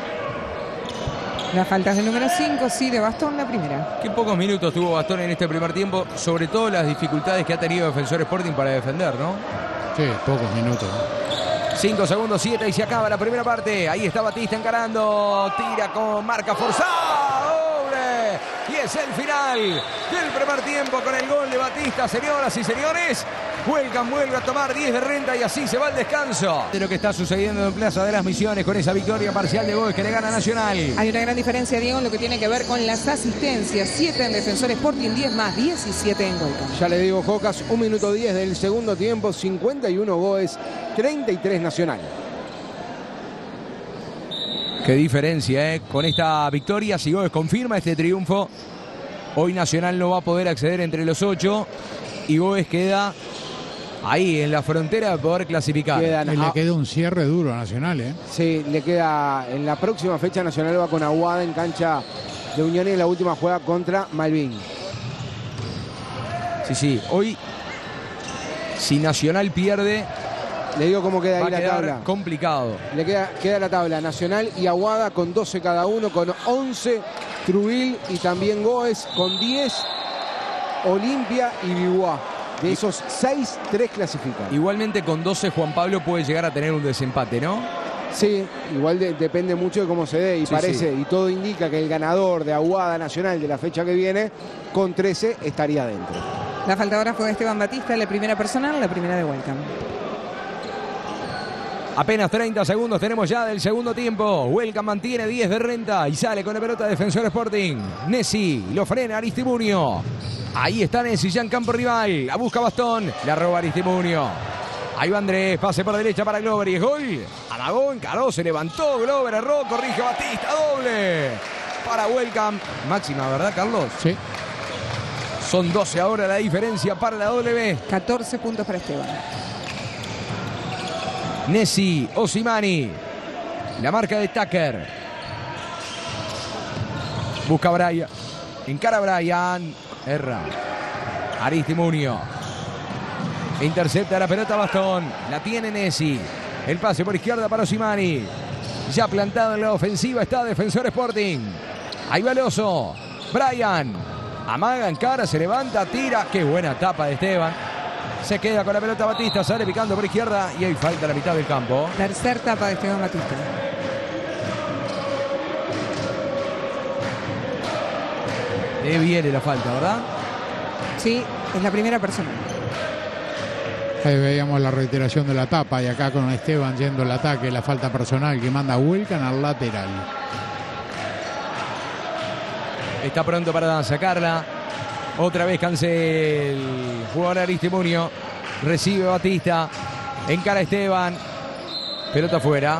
B: Las faltas del número 5, sí, de Bastón, la primera.
A: Qué pocos minutos tuvo Bastón en este primer tiempo, sobre todo las dificultades que ha tenido Defensor Sporting para defender, ¿no?
C: Sí, pocos minutos.
A: 5 segundos, 7 y se acaba la primera parte. Ahí está Batista encarando. Tira con marca forzada. ¡Doble! Y es el final del primer tiempo con el gol de Batista. Señoras y señores, Welcome vuelve a tomar 10 de renta y así se va al descanso. De lo que está sucediendo en Plaza de las Misiones con esa victoria parcial de Boys que le gana Nacional.
B: Hay una gran diferencia, Diego, en lo que tiene que ver con las asistencias. 7 en Defensor Sporting, 10 más, 17 en Welcome.
D: Ya le digo, Jocas, 1 minuto 10 del segundo tiempo, 51 Boys, 33 Nacional.
A: Qué diferencia, ¿eh? Con esta victoria, si Boys confirma este triunfo, hoy Nacional no va a poder acceder entre los 8 y Boys queda ahí en la frontera de poder clasificar.
C: Le queda un cierre duro a Nacional, ¿eh?
D: Sí, le queda en la próxima fecha. Nacional va con Aguada en cancha de Unión y en la última juega contra Malvin.
A: Sí, hoy si Nacional pierde,
D: le digo cómo queda
A: va
D: ahí
A: a
D: la
A: quedar
D: tabla.
A: complicado.
D: Le queda la tabla. Nacional y Aguada con 12 cada uno, con 11 Trubil y también Goes con 10, Olimpia y Biguá. De esos 6, 3 clasifican.
A: Igualmente con 12 Juan Pablo puede llegar a tener un desempate, ¿no?
D: Sí, igual depende mucho de cómo se dé y
A: Sí,
D: parece,
A: sí.
D: y todo indica que el ganador de Aguada Nacional de la fecha que viene, con 13, estaría dentro.
B: La falta ahora fue de Esteban Batista, la primera personal, la primera de Welcome.
A: Apenas 30 segundos tenemos ya del segundo tiempo. Welcome mantiene 10 de renta y sale con la pelota Defensor Sporting. Nessi lo frena Aristimuño. Ahí está Nessi ya en campo rival. La busca Bastón. La roba Aristimuño. Ahí va Andrés. Pase por derecha para Glover y es gol. Amagó, encaró, se levantó. Glover erró, corrige Batista. Doble para Welcome. Máxima, ¿verdad, Carlos?
C: Sí.
A: Son 12 ahora la diferencia para la W.
B: 14 puntos para Esteban.
A: Nessi, Osimani. La marca de Tucker. Busca Brian. Encara Brian. Erra. Aristimuño. Intercepta la pelota Bastón. La tiene Nessi. El pase por izquierda para Osimani. Ya plantado en la ofensiva está Defensor Sporting. Ahí va el Oso. Brian. Amaga, encara, se levanta, tira. Qué buena tapa de Esteban. Se queda con la pelota Batista, sale picando por izquierda y ahí falta la mitad del campo.
B: Tercer tapa de Esteban Batista.
A: Viene la falta, ¿verdad?
B: Sí, es la primera persona.
C: Ahí veíamos la reiteración de la tapa y acá con Esteban yendo al ataque, la falta personal que manda Welcome al lateral.
A: Está pronto para sacarla. Otra vez Cancel. Jugador Aristimuño. Recibe Batista. Encara Esteban. Pelota afuera.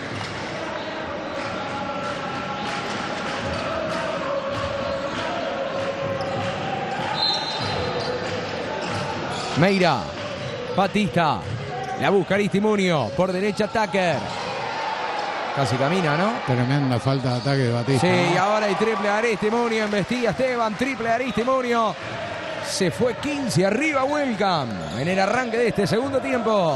A: Meira. Batista. La busca Aristimuño. Por derecha Tucker. Casi camina, ¿no?
C: Tremenda falta de ataque de Batista.
A: Sí,
C: ¿no?
A: y ahora hay triple de Aristimuño. Embestía Esteban. Triple de Aristimuño. Se fue 15 arriba Welcome en el arranque de este segundo tiempo.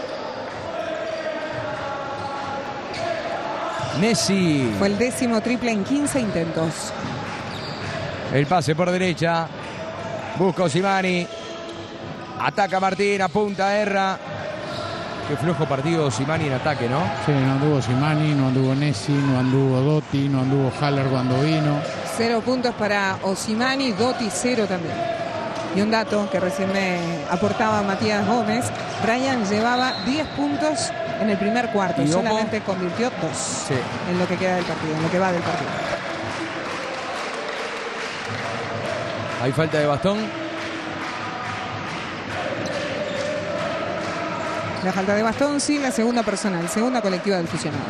A: Nessi.
B: Fue el 10º triple en 15 intentos.
A: El pase por derecha. Busca Osimani. Ataca Martín, apunta, erra. Qué flojo partido Osimani en ataque, ¿no?
C: Sí, no anduvo Osimani, no anduvo Nessi, no anduvo Dotti, no anduvo Haller cuando vino.
B: 0 puntos para Osimani, Dotti 0 también. Y un dato que recién me aportaba Matías Gómez, Brian llevaba 10 puntos en el primer cuarto y solamente convirtió 2 en lo que queda del partido, en lo que va del partido.
A: Hay falta de bastón.
B: La falta de bastón, sí, la segunda personal, segunda colectiva del fusionado.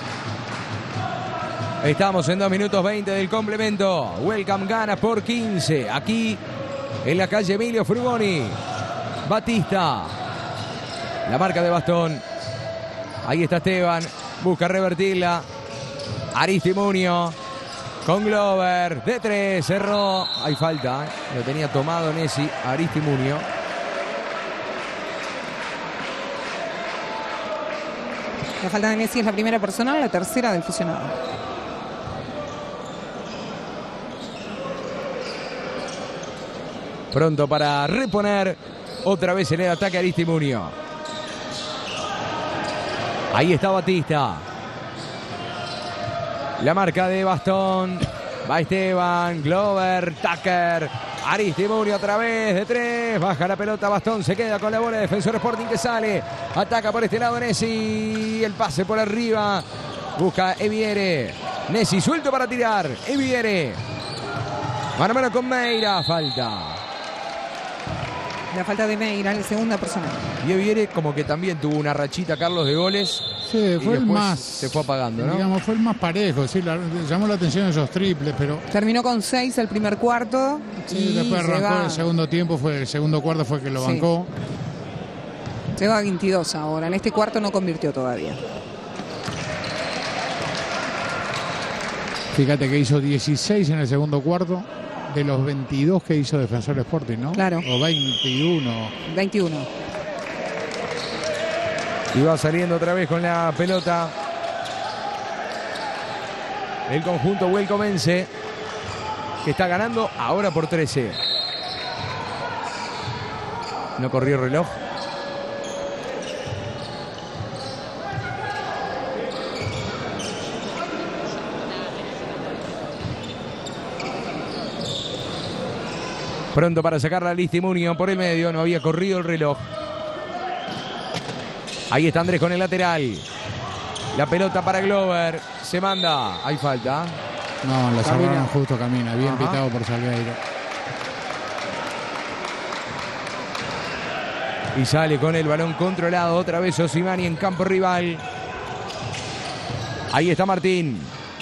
A: Estamos en 2 minutos 20 del complemento. Welcome gana por 15. Aquí en la calle Emilio Frugoni. Batista. La marca de bastón. Ahí está Esteban. Busca revertirla. Aristimuño. Con Glover. De 3. Cerró. Hay falta. Lo tenía tomado Nessi. Aristimuño.
B: La falta de Nessi es la primera personal, la tercera del fusionado.
A: Pronto para reponer. Otra vez en el ataque Aristimuño. Ahí está Batista. La marca de bastón. Va Esteban, Glover, Tucker. Aristimuño otra vez de 3. Baja la pelota, bastón. Se queda con la bola de Defensor Sporting que sale. Ataca por este lado Nessi. El pase por arriba. Busca Eviere. Nessi suelto para tirar. Eviere. Mano a mano con Meira. Falta.
B: La falta de Meira, la segunda personal.
A: Y Eviere como que también tuvo una rachita, Carlos, de goles.
C: Sí, fue el más.
A: Se fue apagando, ¿no?
C: Digamos, fue el más parejo. Sí, llamó la atención esos triples, pero.
B: Terminó con 6 el primer cuarto.
C: Sí,
B: y
C: después arrancó el segundo tiempo, el segundo cuarto fue el que lo bancó.
B: Llegó a 22 ahora. En este cuarto no convirtió todavía.
C: Fíjate que hizo 16 en el segundo cuarto de los 22 que hizo Defensor Sporting, ¿no?
B: Claro.
C: O 21.
B: 21.
A: Y va saliendo otra vez con la pelota. El conjunto Welcomense, que está ganando ahora por 13. No corrió el reloj. Pronto para sacar la Aristimuño por el medio. No había corrido el reloj. Ahí está Andrés con el lateral. La pelota para Glover. Se manda. Hay falta.
C: No, la salvaron justo, camina. Bien pitado por Salgueiro.
A: Y sale con el balón controlado. Otra vez Osimani en campo rival. Ahí está Martín.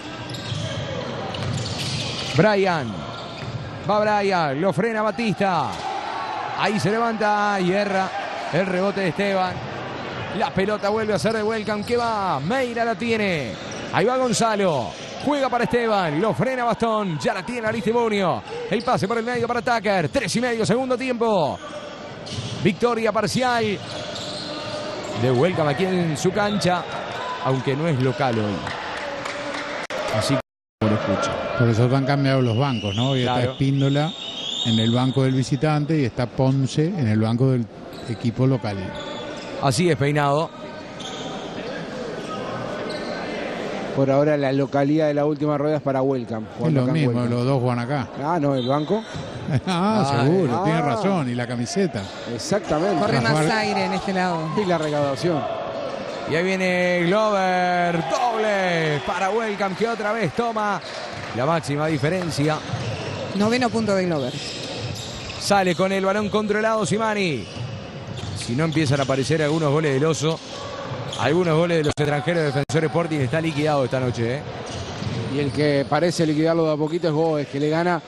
A: Brian. Va Brian. Lo frena Batista. Ahí se levanta y erra el rebote de Esteban. La pelota vuelve a ser de Welcome. ¿Qué va? Meira la tiene. Ahí va Gonzalo. Juega para Esteban. Lo frena bastón. Ya la tiene Aristimuño. El pase por el medio para Tucker. 3:30, segundo tiempo. Victoria parcial de Welcome aquí en su cancha. Aunque no es local hoy. Así como lo escucho.
C: Por eso han cambiado los bancos, ¿no? Hoy
A: Claro.
C: está Espíndola en el banco del visitante y está Ponce en el banco del equipo local.
A: Así es, Peinado.
D: Por ahora la localidad de la última rueda es para Welcome.
C: Es lo mismo, los dos juegan acá.
D: Ah, no, el banco.
C: Seguro, tiene razón. Y la camiseta.
D: Exactamente.
B: Corre más aire en este lado.
D: Y la recaudación.
A: Y ahí viene Glover, doble para Welcome, que otra vez toma la máxima diferencia.
B: 9º punto de Glover.
A: Sale con el balón controlado Simani. Si no empiezan a aparecer algunos goles del Oso, algunos goles de los extranjeros de Defensor Sporting, está liquidado esta noche, ¿eh?
D: Y el que parece liquidarlo de a poquito es Gómez, que le gana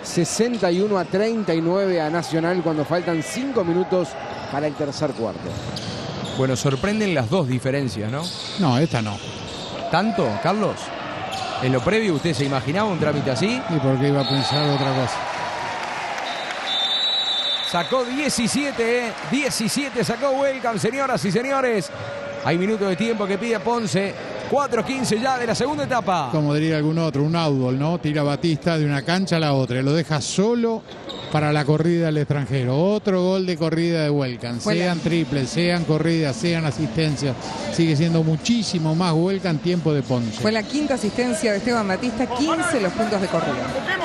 D: 61-39 a Nacional cuando faltan 5 minutos para el tercer cuarto.
A: Bueno, sorprenden las dos diferencias, ¿no?
C: No, esta no.
A: ¿Tanto, Carlos? En lo previo, ¿usted se imaginaba un trámite así?
C: ¿Y por qué iba a pensar otra cosa?
A: Sacó 17, 17 sacó Welcome, señoras y señores. Hay minutos de tiempo que pide Ponce. 4:15 ya de la segunda etapa.
C: Como diría algún otro, un outball, ¿no? Tira Batista de una cancha a la otra. Lo deja solo para la corrida del extranjero. Otro gol de corrida de Welcome. Sean triples, sean corridas, sean asistencias. Sigue siendo muchísimo más Welcome tiempo de Ponce.
B: Fue la quinta asistencia de Esteban Batista, 15 los puntos de corrida.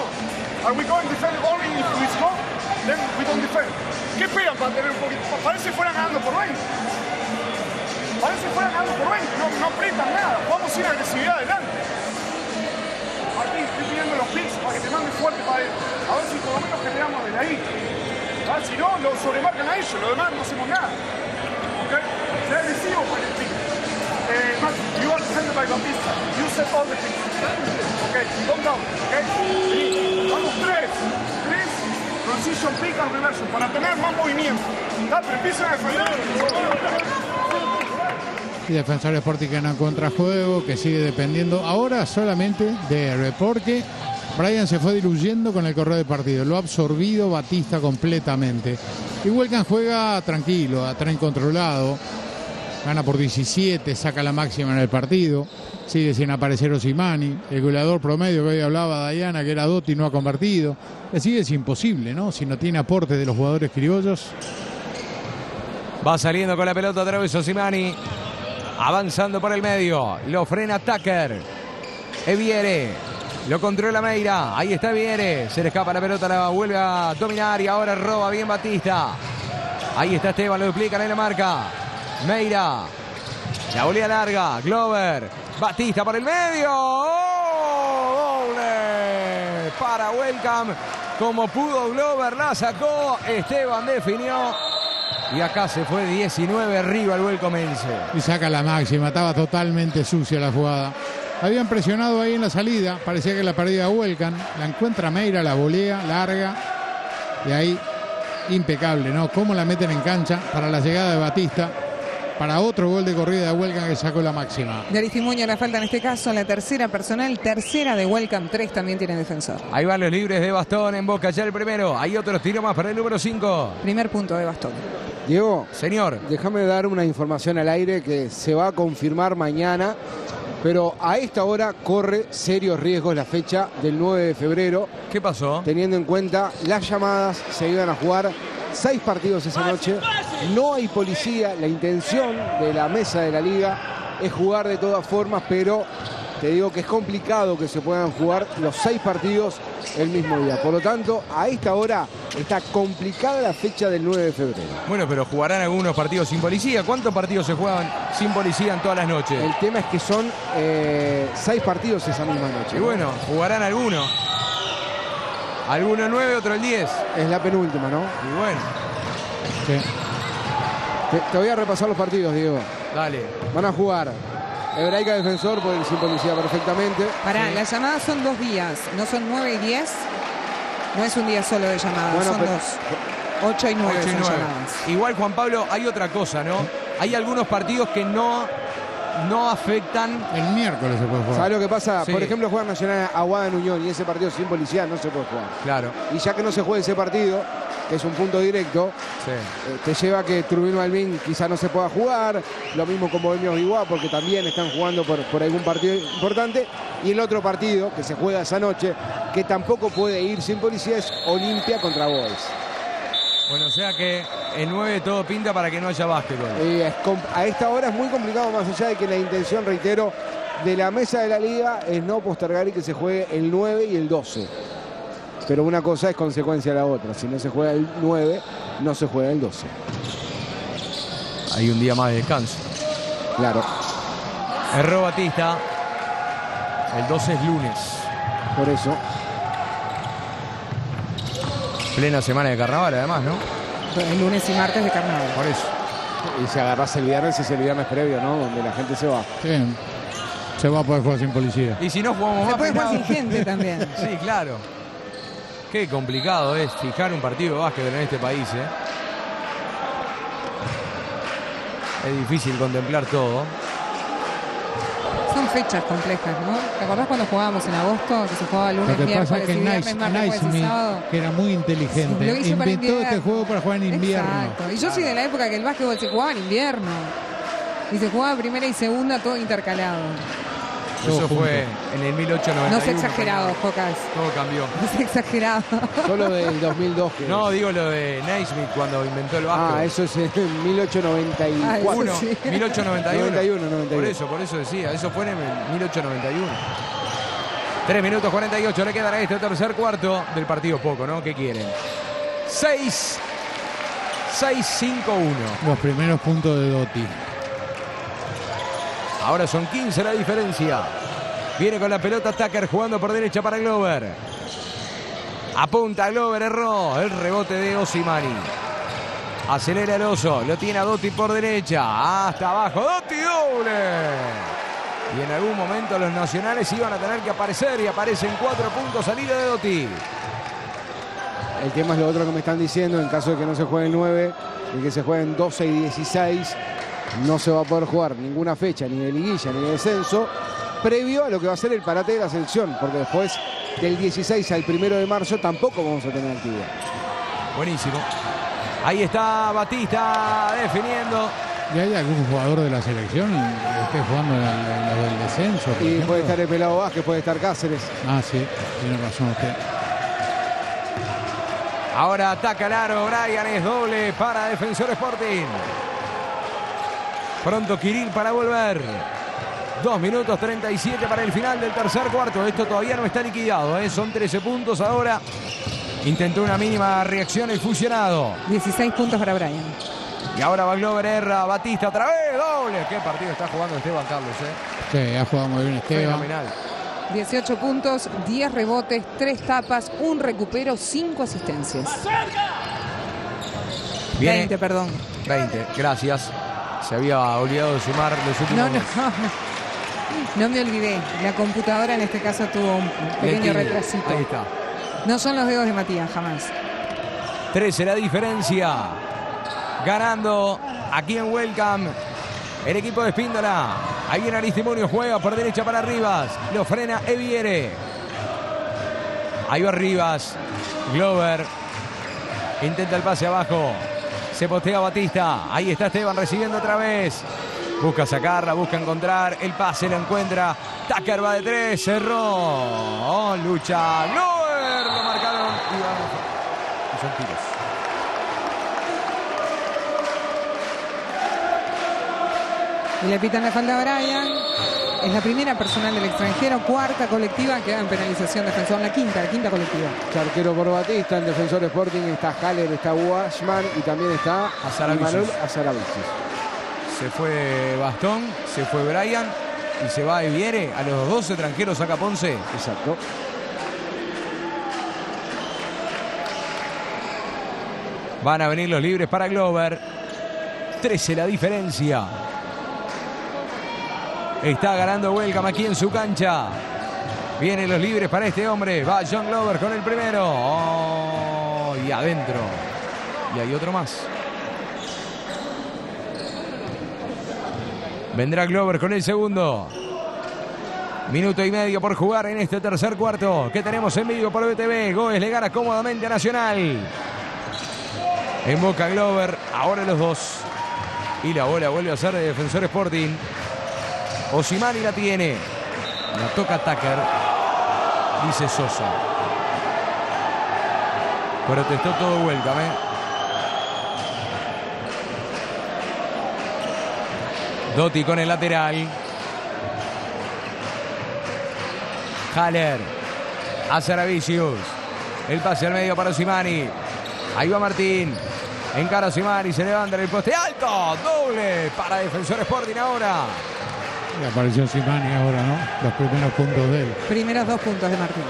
E: ¿Qué esperan para tener un poquito? Parece que fueran ganando por 20. Parece que fueran ganando por 20. No aprietan nada. Vamos sin agresividad adelante. Aquí estoy pidiendo los picks para que te manden fuerte para él. A ver si por lo menos generamos desde ahí. A ver si no, lo sobremarcan a ellos. Lo demás no hacemos nada. ¿Ok? Sea agresivo para el pick. Matthew, you are defended by Batista. You set all the picks. Ok, calm down. Ok. Vamos 3. Transition pick and reversion para tener más movimiento. Pero empiezan a defender.
C: Y Defensor Sporting que no encuentra juego, que sigue dependiendo ahora solamente de héroe, porque Brian se fue diluyendo con el correo de partido. Lo ha absorbido Batista completamente. Y Welcome juega tranquilo, a tren controlado. Gana por 17, saca la máxima en el partido. Sigue sin aparecer Osimani. El goleador promedio que hoy hablaba Dayana, que era Dotti, no ha convertido. Así es imposible, ¿no? Si no tiene aporte de los jugadores criollos.
A: Va saliendo con la pelota otra vez Osimani. Avanzando por el medio. Lo frena Tucker. Eviere. Lo controla Meira. Ahí está Eviere. Se le escapa la pelota, la vuelve a dominar y ahora roba bien Batista. Ahí está Esteban, lo duplican en la marca. Meira. La volea larga. Glover. Batista por el medio. ¡Oh! Doble para Welcome. Como pudo Glover, la sacó. Esteban definió. Y acá se fue 19 arriba el Welcomense.
C: Y saca la máxima. Estaba totalmente sucia la jugada. Habían presionado ahí en la salida. Parecía que la perdía Welcome. La encuentra Meira, la volea larga. Y ahí, impecable, ¿no? Cómo la meten en cancha para la llegada de Batista. Para otro gol de corrida de Welcome que sacó la máxima.
B: De Aristimuño la falta en este caso, la tercera personal, tercera de Welcome, 3 también tiene Defensor.
A: Ahí van los libres de Bastón en Boca, ya el primero. Hay otros tiros más para el número 5.
B: Primer punto de Bastón.
D: Diego,
A: señor,
D: déjame dar una información al aire que se va a confirmar mañana, pero a esta hora corre serios riesgos la fecha del 9 de febrero.
A: ¿Qué pasó?
D: Teniendo en cuenta las llamadas, se iban a jugar 6 partidos esa noche. No hay policía, la intención de la mesa de la liga es jugar de todas formas, pero te digo que es complicado que se puedan jugar los 6 partidos el mismo día. Por lo tanto, a esta hora está complicada la fecha del 9 de febrero.
A: Bueno, pero jugarán algunos partidos sin policía. ¿Cuántos partidos se juegan sin policía en todas las noches?
D: El tema es que son 6 partidos esa misma noche.
A: Y bueno, jugarán algunos. Alguno el 9, otro el 10.
D: Es la penúltima, ¿no?
A: Y bueno.
C: Sí.
D: Te voy a repasar los partidos, Diego.
A: Dale.
D: Van a jugar Hebraica Defensor, por el sin policía perfectamente.
B: Pará, sí. Las llamadas son 2 días, no son 9 y 10. No es un día solo de llamadas, bueno, son 2. 8 y 9 son llamadas.
A: Igual, Juan Pablo, hay otra cosa, ¿no? Hay algunos partidos que no afectan.
C: El miércoles se puede jugar.
D: ¿Sabes lo que pasa?
A: Sí.
D: Por ejemplo, juega Nacional Aguada en Unión y ese partido sin policía no se puede jugar.
A: Claro.
D: Y ya que no se juega ese partido, que es un punto directo,
A: sí,
D: te lleva a que Turbino Malvin quizá no se pueda jugar. Lo mismo con Bohemios Biguá, porque también están jugando por algún partido importante. Y el otro partido que se juega esa noche, que tampoco puede ir sin policía, es Olimpia contra Boys.
A: Bueno, o sea que el 9 todo pinta para que no haya básquetbol.
D: A esta hora es muy complicado, más allá de que la intención, reitero, de la mesa de la liga es no postergar y que se juegue el 9 y el 12. Pero una cosa es consecuencia de la otra. Si no se juega el 9, no se juega el 12.
A: Hay un día más de descanso.
D: Claro.
A: Erró Batista. El 12 es lunes.
D: Por eso.
A: Plena semana de carnaval, además, ¿no?
B: El lunes y martes de carnaval.
A: Por eso.
D: Y si agarras el viernes, es el viernes previo, ¿no? Donde la gente se va.
C: Sí. Se va a poder jugar sin policía.
A: Y si no jugamos
B: Se
A: más,
B: puede jugar
A: pelado.
B: sin gente también.
A: Sí, claro. Qué complicado es fijar un partido de básquet en este país, ¿eh? Es difícil contemplar todo.
B: Son fechas complejas, ¿no? ¿Te acordás cuando jugábamos en agosto? Que se jugaba lunes,
C: Lo que pasa
B: miércoles
C: es que
B: y viernes, martes, jueves y
C: Naismith,
B: sábado.
C: que era muy inteligente,
B: Lo hizo para
C: inventó este
B: invierno.
C: juego para jugar en invierno.
B: Exacto. Y yo soy de la época que el básquetbol se jugaba en invierno. Y se jugaba primera y segunda todo intercalado.
C: Todo
A: Eso
C: junto.
A: fue en el 1891.
B: No es exagerado, Jocas.
A: Todo cambió.
B: No es exagerado.
D: Solo del 2002. Que
A: No, digo lo de Naismith cuando inventó el básquet.
D: Ah, eso es en 1894.
B: Ah, eso sí.
A: 1891.
D: 91.
A: Por eso decía. Eso fue en el 1891. 3 minutos 48 le quedan a este tercer cuarto del partido. Poco, ¿no? ¿Qué quieren? 6-5-1.
C: Los primeros puntos de Doty.
A: Ahora son 15 la diferencia. Viene con la pelota Tucker jugando por derecha para Glover. Apunta Glover, erró. El rebote de Osimani. Acelera el oso. Lo tiene a Doty por derecha. Hasta abajo. Doty doble. Y en algún momento los nacionales iban a tener que aparecer. Y aparecen 4 puntos salida de Doty.
D: El tema es lo otro que me están diciendo. En caso de que no se juegue el 9 y que se jueguen 12 y 16, no se va a poder jugar ninguna fecha, ni de liguilla, ni de descenso, previo a lo que va a ser el parate de la selección. Porque después del 16 al 1 de marzo tampoco vamos a tener actividad.
A: Buenísimo. Ahí está Batista definiendo.
C: ¿Y hay algún jugador de la selección que esté jugando en lo del descenso? por
D: Y
C: ejemplo?
D: puede estar el Pelado Vázquez, puede estar Cáceres.
C: Ah, sí, tiene razón usted.
A: Ahora ataca el aro. Brian es doble para Defensor Sporting. Pronto Kirill para volver. 2 minutos 37 para el final del tercer cuarto. Esto todavía no está liquidado, ¿eh? Son 13 puntos ahora. Intentó una mínima reacción el fusionado.
B: 16 puntos para Brian.
A: Y ahora va Glover, erra. Batista otra vez. Doble. Qué partido está jugando Esteban Carlos, ¿eh?
C: Sí, ha jugado muy bien Esteban.
A: Fenomenal.
B: 18 puntos, 10 rebotes, 3 tapas, 1 recupero, 5 asistencias.
A: Viene
B: 20, perdón.
A: 20. Gracias. Se había olvidado de sumar los últimos
B: No, no,
A: dos.
B: no me olvidé. La computadora en este caso tuvo un pequeño
A: Lenti.
B: retrasito.
A: Ahí está.
B: No son los dedos de Matías, jamás.
A: 13 la diferencia. Ganando aquí en Welcome el equipo de Espíndola. Ahí en Aristimuño juega por derecha para Rivas. Lo frena Eviere. Ahí va Rivas. Glover. Intenta el pase abajo. Se postea Batista. Ahí está Esteban recibiendo otra vez. Busca sacarla, busca encontrar. El pase la encuentra. Tucker va de 3. Cerró. Oh, lucha. Glover. Lo marcaron. Y son tiros.
B: Y le pitan la falta a Brian. Es la primera personal del extranjero, cuarta colectiva, queda en penalización defensor, la quinta colectiva.
D: Charquero por Batista, en Defensor Sporting está Haller, está Washman y también está
A: Azaravicius.
D: Manuel Azaravicius.
A: Se fue Bastón, se fue Brian y se va Eviere. A los 12 extranjeros saca Ponce.
D: Exacto.
A: Van a venir los libres para Glover. 13 la diferencia. Está ganando Welcome aquí en su cancha. Vienen los libres para este hombre. Va John Glover con el primero. Oh, y adentro. Y hay otro más. Vendrá Glover con el segundo. Minuto y medio por jugar en este tercer cuarto que tenemos en vivo por BTV. Goes le gana cómodamente a Nacional. En Boca Glover. Ahora los dos. Y la bola vuelve a ser de Defensor Sporting. Osimani la tiene. La toca Tucker. Dice Sosa. Protestó todo Welcome, ¿eh? Doty con el lateral. Haller. A Saravicius. El pase al medio para Osimani. Ahí va Martín. Encara Osimani. Se levanta en el poste alto. Doble para Defensor Sporting ahora.
C: Y apareció Osimani ahora, ¿no? Los primeros puntos de él.
B: Primeros 2 puntos de Martín.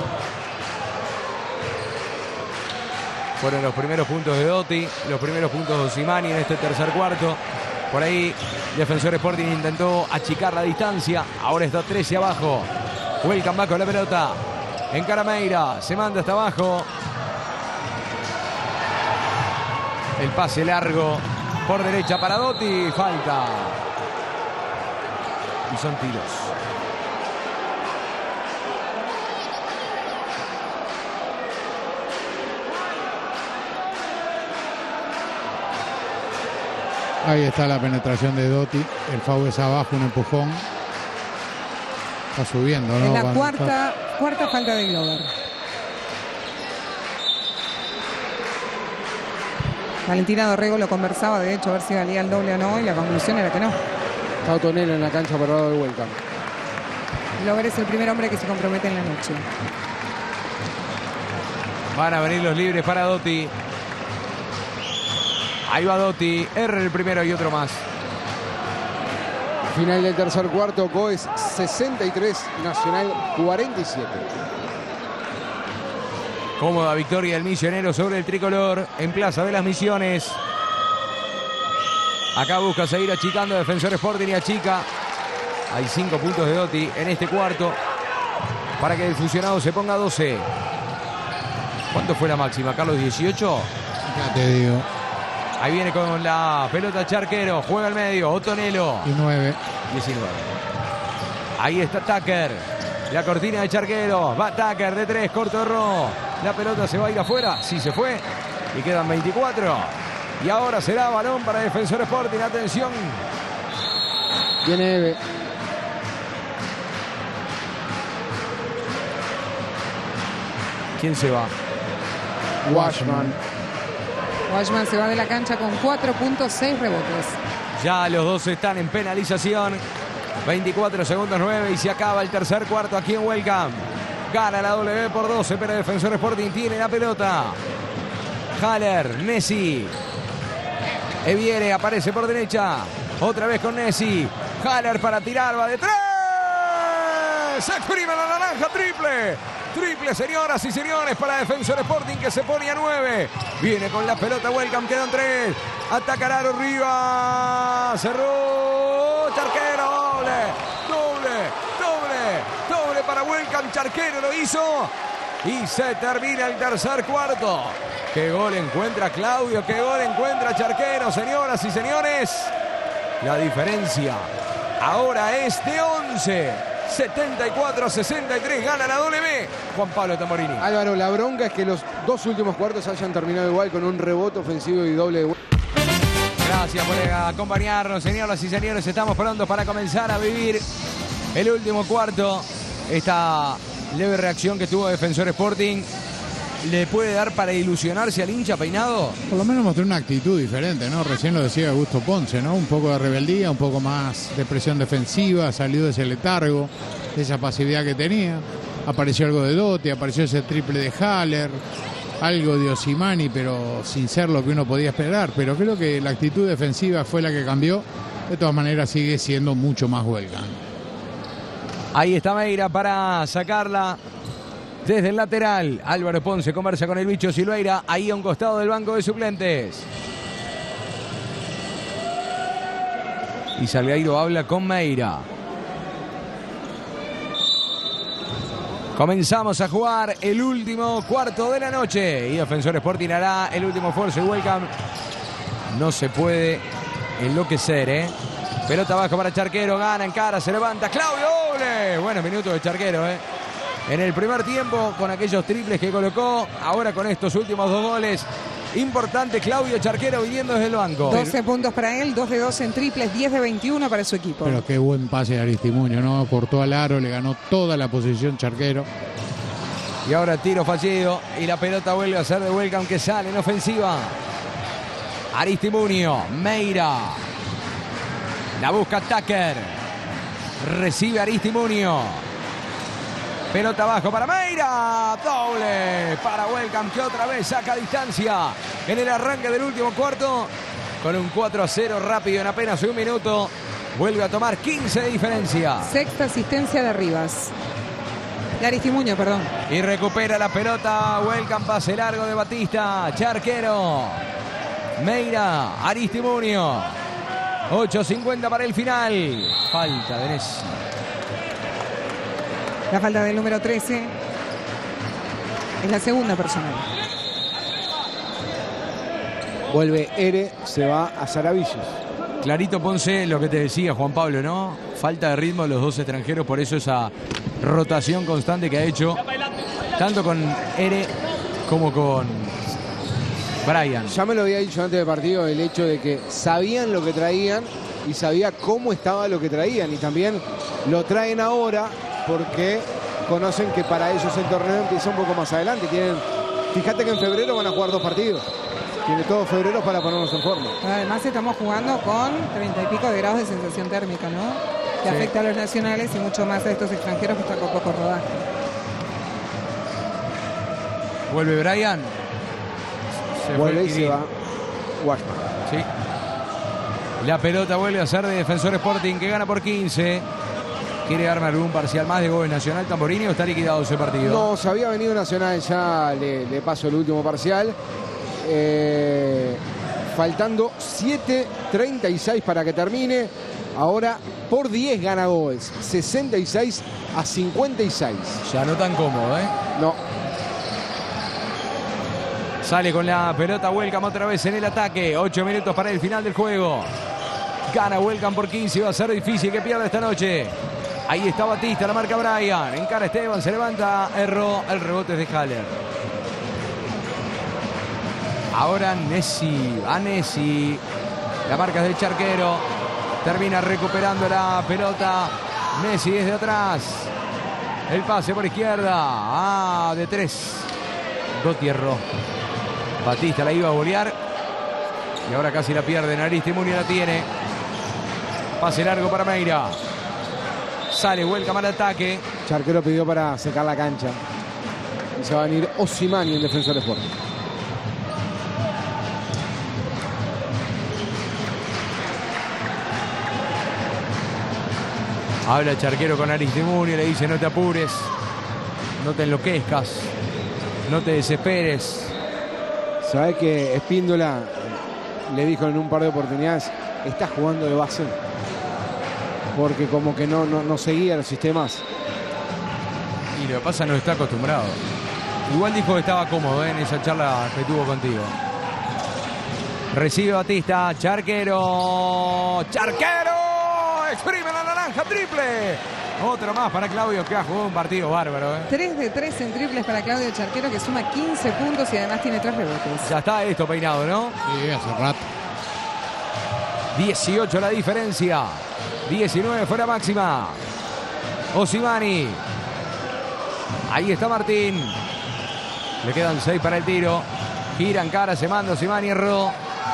A: Fueron los primeros puntos de Dotti. Los primeros puntos de Osimani en este tercer cuarto. Por ahí Defensor Sporting intentó achicar la distancia. Ahora está 13 abajo. Welcome va con la pelota. Encara Meira. Se manda hasta abajo. El pase largo por derecha para Dotti. Falta. Y son tiros.
C: Ahí está la penetración de Dotti. El foul es abajo, un empujón. Está subiendo, ¿no?
B: Es la cuarta falta de Glover. Valentina Dorrego lo conversaba, de hecho, a ver si valía el doble o no, y la conclusión era que no.
D: Está Otonelo en la cancha por el lado del Welcome.
B: Glover es el primer hombre que se compromete en la noche.
A: Van a venir los libres para Dotti. Ahí va Dotti. R el primero y otro más.
D: Final del tercer cuarto. Goes 63, Nacional 47.
A: Cómoda victoria del Misionero sobre el tricolor en Plaza de las Misiones. Acá busca seguir achicando Defensor Sporting y achica. Hay 5 puntos de Dotti en este cuarto para que el fusionado se ponga 12. ¿Cuánto fue la máxima, Carlos? ¿18?
C: Ya te digo.
A: Ahí viene con la pelota Charquero. Juega al medio. Otonelo.
C: Y 9.
A: 19. Ahí está Tucker. La cortina de Charquero. Va Tucker de 3. Corto Ro. La pelota se va a ir afuera. Sí se fue. Y quedan 24. Y ahora será balón para Defensor Sporting. Atención.
D: Viene Eve.
A: ¿Quién se va?
D: Washman.
B: Washman se va de la cancha con 4 puntos, 6 rebotes.
A: Ya los dos están en penalización. 24 segundos 9 y se acaba el tercer cuarto aquí en Welcome. Gana la W por 12, pero Defensor Sporting tiene la pelota. Haller, Nessi. Eviere aparece por derecha. Otra vez con Nessi. Haller para tirar, va de 3. Se exprime la naranja, triple. Triple, señoras y señores, para Defensor Sporting, que se pone a 9. Viene con la pelota Welcome, quedan 3. Ataca Aro Rivas. Cerró. Charquero, doble para Welcome. Charquero lo hizo. Y se termina el tercer cuarto. Qué gol encuentra Claudio, qué gol encuentra Charquero, señoras y señores. La diferencia ahora es de 11. 74-63, gana la W. Juan Pablo Tamorini.
D: Álvaro, la bronca es que los dos últimos cuartos hayan terminado igual con un rebote ofensivo y doble de...
A: Gracias por acompañarnos, señoras y señores. Estamos prontos para comenzar a vivir el último cuarto. Esta leve reacción que tuvo Defensor Sporting le puede dar para ilusionarse al hincha Peinado.
C: Por lo menos mostró una actitud diferente, ¿no? Recién lo decía Augusto Ponce, ¿no? Un poco de rebeldía, un poco más de presión defensiva, salió de ese letargo, de esa pasividad que tenía. Apareció algo de Dotti, apareció ese triple de Haller, algo de Osimani, pero sin ser lo que uno podía esperar. Pero creo que la actitud defensiva fue la que cambió. De todas maneras sigue siendo mucho más Welcome.
A: Ahí está Meira para sacarla. Desde el lateral, Álvaro Ponce conversa con el bicho Silveira, ahí a un costado del banco de suplentes. Y Salgueiro habla con Meira. Comenzamos a jugar el último cuarto de la noche. Y Defensor Sporting hará el último esfuerzo. Y Welcome no se puede enloquecer, ¿eh? Pelota abajo para Charquero, gana en cara, se levanta. Claudio doble. Buenos minutos de Charquero, ¿eh? En el primer tiempo, con aquellos triples que colocó, ahora con estos últimos 2 goles. Importante Claudio Charquero viniendo desde el banco.
B: 12 puntos para él, 2 de 2 en triples, 10 de 21 para su equipo.
C: Pero qué buen pase de Aristimuño, ¿no? Cortó al aro, le ganó toda la posición Charquero.
A: Y ahora tiro fallido y la pelota vuelve a ser de Welcome, que sale en ofensiva. Aristimuño, Meira. La busca Tucker. Recibe Aristimuño. Pelota abajo para Meira. Doble para Welcome, que otra vez saca distancia en el arranque del último cuarto. Con un 4-0 rápido en apenas un minuto. Vuelve a tomar 15 de diferencia.
B: Sexta asistencia de Rivas. De Aristimuño, perdón.
A: Y recupera la pelota. Welcome, pase largo de Batista. Charquero. Meira. Aristimuño. 8:50 para el final. Falta de Nessi.
B: La falta del número 13. Es la segunda personal.
D: Vuelve Ere, se va a Saravillos.
A: Clarito Ponce, lo que te decía Juan Pablo, ¿no? Falta de ritmo de los dos extranjeros, por eso esa rotación constante que ha hecho tanto con Ere como con Brian.
D: Ya me lo había dicho antes del partido, el hecho de que sabían lo que traían y sabía cómo estaba lo que traían. Y también lo traen ahora porque conocen que para ellos el torneo empieza un poco más adelante. Fíjate que en febrero van a jugar 2 partidos. Tiene todo febrero para ponernos en forma.
B: Además estamos jugando con 30 y pico de grados de sensación térmica, ¿no? Que afecta a los nacionales y mucho más a estos extranjeros que están con poco rodaje.
A: Vuelve Brian.
D: Vuelve y se va Washman.
A: Sí. La pelota vuelve a ser de Defensor Sporting, que gana por 15. ¿Quiere darme algún parcial más de gol Nacional Tamborini o está liquidado ese partido?
D: No, se había venido Nacional, ya le paso el último parcial. Faltando 7:36 para que termine. Ahora por 10 gana Goes. 66-56.
A: Ya no tan cómodo, ¿eh?
D: No.
A: Sale con la pelota Welcome otra vez en el ataque. 8 minutos para el final del juego. Gana Welcome por 15 y va a ser difícil que pierda esta noche. Ahí está Batista, la marca Brian. Encara Esteban, se levanta, erró. El rebote es de Haller. Ahora Nessi, a Nessi. La marca es del Charquero. Termina recuperando la pelota. Nessi desde atrás. El pase por izquierda. De 3. Dotierro. Batista la iba a bolear. Y ahora casi la pierde. Aristimuño la tiene. Pase largo para Meira. Sale, Welcome al ataque.
D: Charquero pidió para secar la cancha. Y se va a venir Osimani en Defensor Sporting.
A: Habla Charquero con Aristimuño y le dice: no te apures, no te enloquezcas, no te desesperes.
D: ¿Sabe que Espíndola le dijo en un par de oportunidades: estás jugando de base? Porque como que no seguía los sistemas.
A: Y lo que pasa, no está acostumbrado. Igual dijo que estaba cómodo en esa charla que tuvo contigo. Recibe Batista, Charquero. ¡Charquero! Exprime la naranja, triple. Otro más para Claudio, que ha jugado un partido bárbaro.
B: 3 de 3 en triples para Claudio Charquero, que suma 15 puntos y además tiene 3 rebotes.
A: Ya está esto peinado, ¿no?
C: Sí, hace rato.
A: 18 la diferencia. 19 fuera máxima. Osimani. Ahí está Martín. Le quedan 6 para el tiro. Gira en cara, se manda Osimani, erró.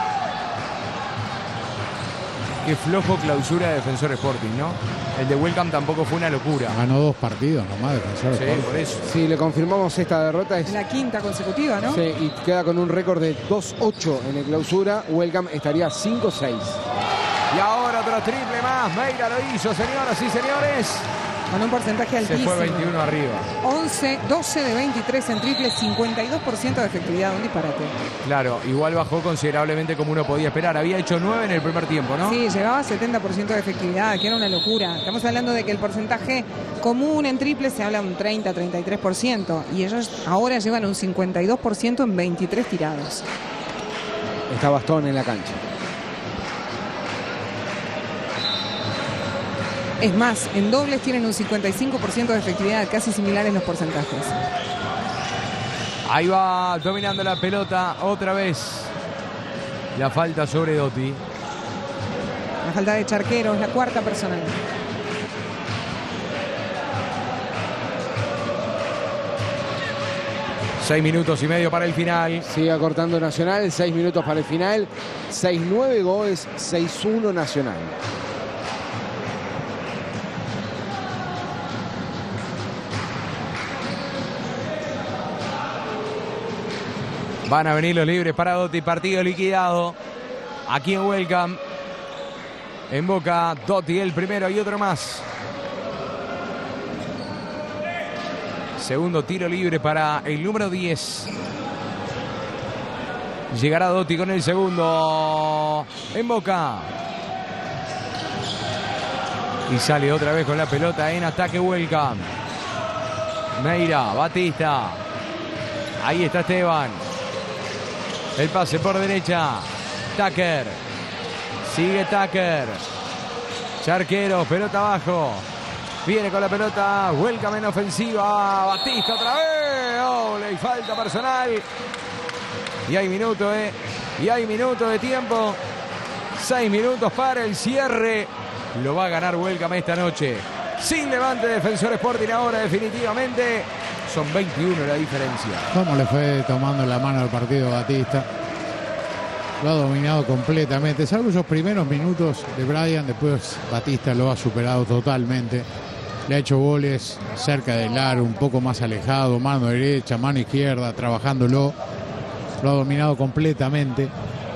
A: Qué flojo clausura de Defensor Sporting, ¿no? El de Welcome tampoco fue una locura.
C: Ganó 2 partidos nomás Defensor Sporting.
A: Por eso.
D: Sí, le confirmamos esta derrota. Es
B: La quinta consecutiva, ¿no?
D: Sí, y queda con un récord de 2-8 en el clausura. Welcome estaría 5-6.
A: Y ahora otro triple más. Meira lo hizo, señoras y señores.
B: Con un porcentaje
A: Se
B: altísimo.
A: fue 21 arriba.
B: 12 de 23 en triple, 52% de efectividad, un disparate.
A: Claro, igual bajó considerablemente como uno podía esperar. Había hecho 9 en el primer tiempo, ¿no?
B: Sí, llegaba a 70% de efectividad, que era una locura. Estamos hablando de que el porcentaje común en triple se habla un 30-33%. Y ellos ahora llevan un 52% en 23 tirados.
D: Está Bastón en la cancha.
B: Es más, en dobles tienen un 55% de efectividad, casi similares los porcentajes.
A: Ahí va dominando la pelota otra vez. La falta sobre Dotti.
B: La falta de Charquero es la cuarta personal.
A: Seis minutos y medio para el final.
D: Sigue acortando Nacional, 6 minutos para el final. 6-9 Goes, 6-1 Nacional.
A: Van a venir los libres para Dotti, partido liquidado. Aquí en Welcome. En Boca, Dotti el primero y otro más. Segundo tiro libre para el número 10. Llegará Dotti con el segundo. En Boca. Y sale otra vez con la pelota en ataque Welcome. Meira, Batista. Ahí está Esteban. El pase por derecha. Tucker. Sigue Tucker. Charquero, pelota abajo. Viene con la pelota. Welcome en ofensiva. Batista otra vez. Doble y falta personal. Y hay minuto, Y hay minuto de tiempo. 6 minutos para el cierre. Lo va a ganar Welcome esta noche. Sin Levante, Defensor Sporting ahora definitivamente. Son 21 la diferencia.
C: ¿Cómo le fue tomando la mano al partido Batista? Lo ha dominado completamente. Salvo esos primeros minutos de Brian, después Batista lo ha superado totalmente. Le ha hecho goles cerca del aro, un poco más alejado, mano derecha, mano izquierda, trabajándolo. Lo ha dominado completamente.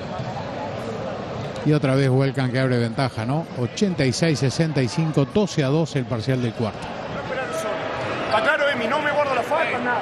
C: Y otra vez Welcome que abre ventaja, ¿no? 86-65, 12-2 el parcial del cuarto.
E: Está claro, Emi, no me guardo la falta, nada.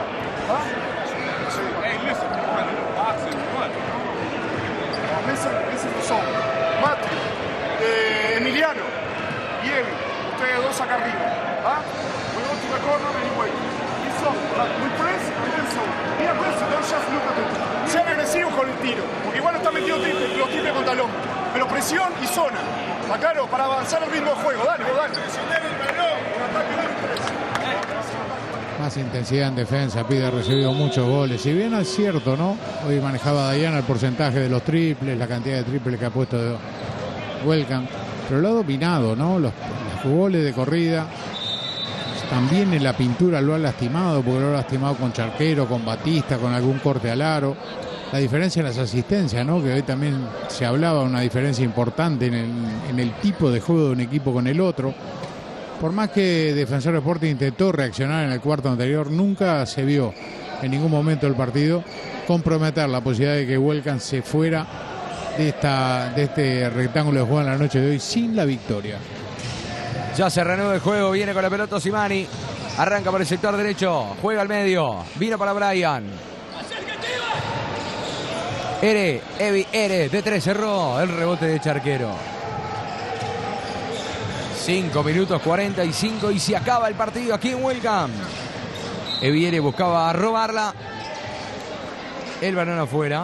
E: Mati, Emiliano y Emi, ustedes dos acá arriba. We go to the corner anyway. We press and then so. Be aggressive, don't just look at it. Sean agresivos con el tiro, porque igual está metido los triples contra el hombro. Pero presión y zona. Está claro, para avanzar el ritmo de juego. Dale, dale. Presionar el balón. Un ataque de tres.
C: Más intensidad en defensa, Pide ha recibido muchos goles. Si bien es cierto, ¿no? Hoy manejaba Dayana el porcentaje de los triples, la cantidad de triples que ha puesto de Welcome. Pero lo ha dominado, ¿no? Los goles de corrida. También en la pintura lo ha lastimado, porque lo ha lastimado con Charquero, con Batista, con algún corte al aro. La diferencia en las asistencias, ¿no? Que hoy también se hablaba de una diferencia importante en el tipo de juego de un equipo con el otro. Por más que Defensor Sporting intentó reaccionar en el cuarto anterior, nunca se vio en ningún momento del partido comprometer la posibilidad de que Welcome se fuera de este rectángulo de juego en la noche de hoy sin la victoria.
A: Ya se reanuda el juego, viene con la pelota Osimani. Arranca por el sector derecho, juega al medio, vino para Brian. Ere, de 3 cerró el rebote de Charquero. 5 minutos 45 y se acaba el partido aquí en Welcome. Eviere buscaba robarla. El balón afuera.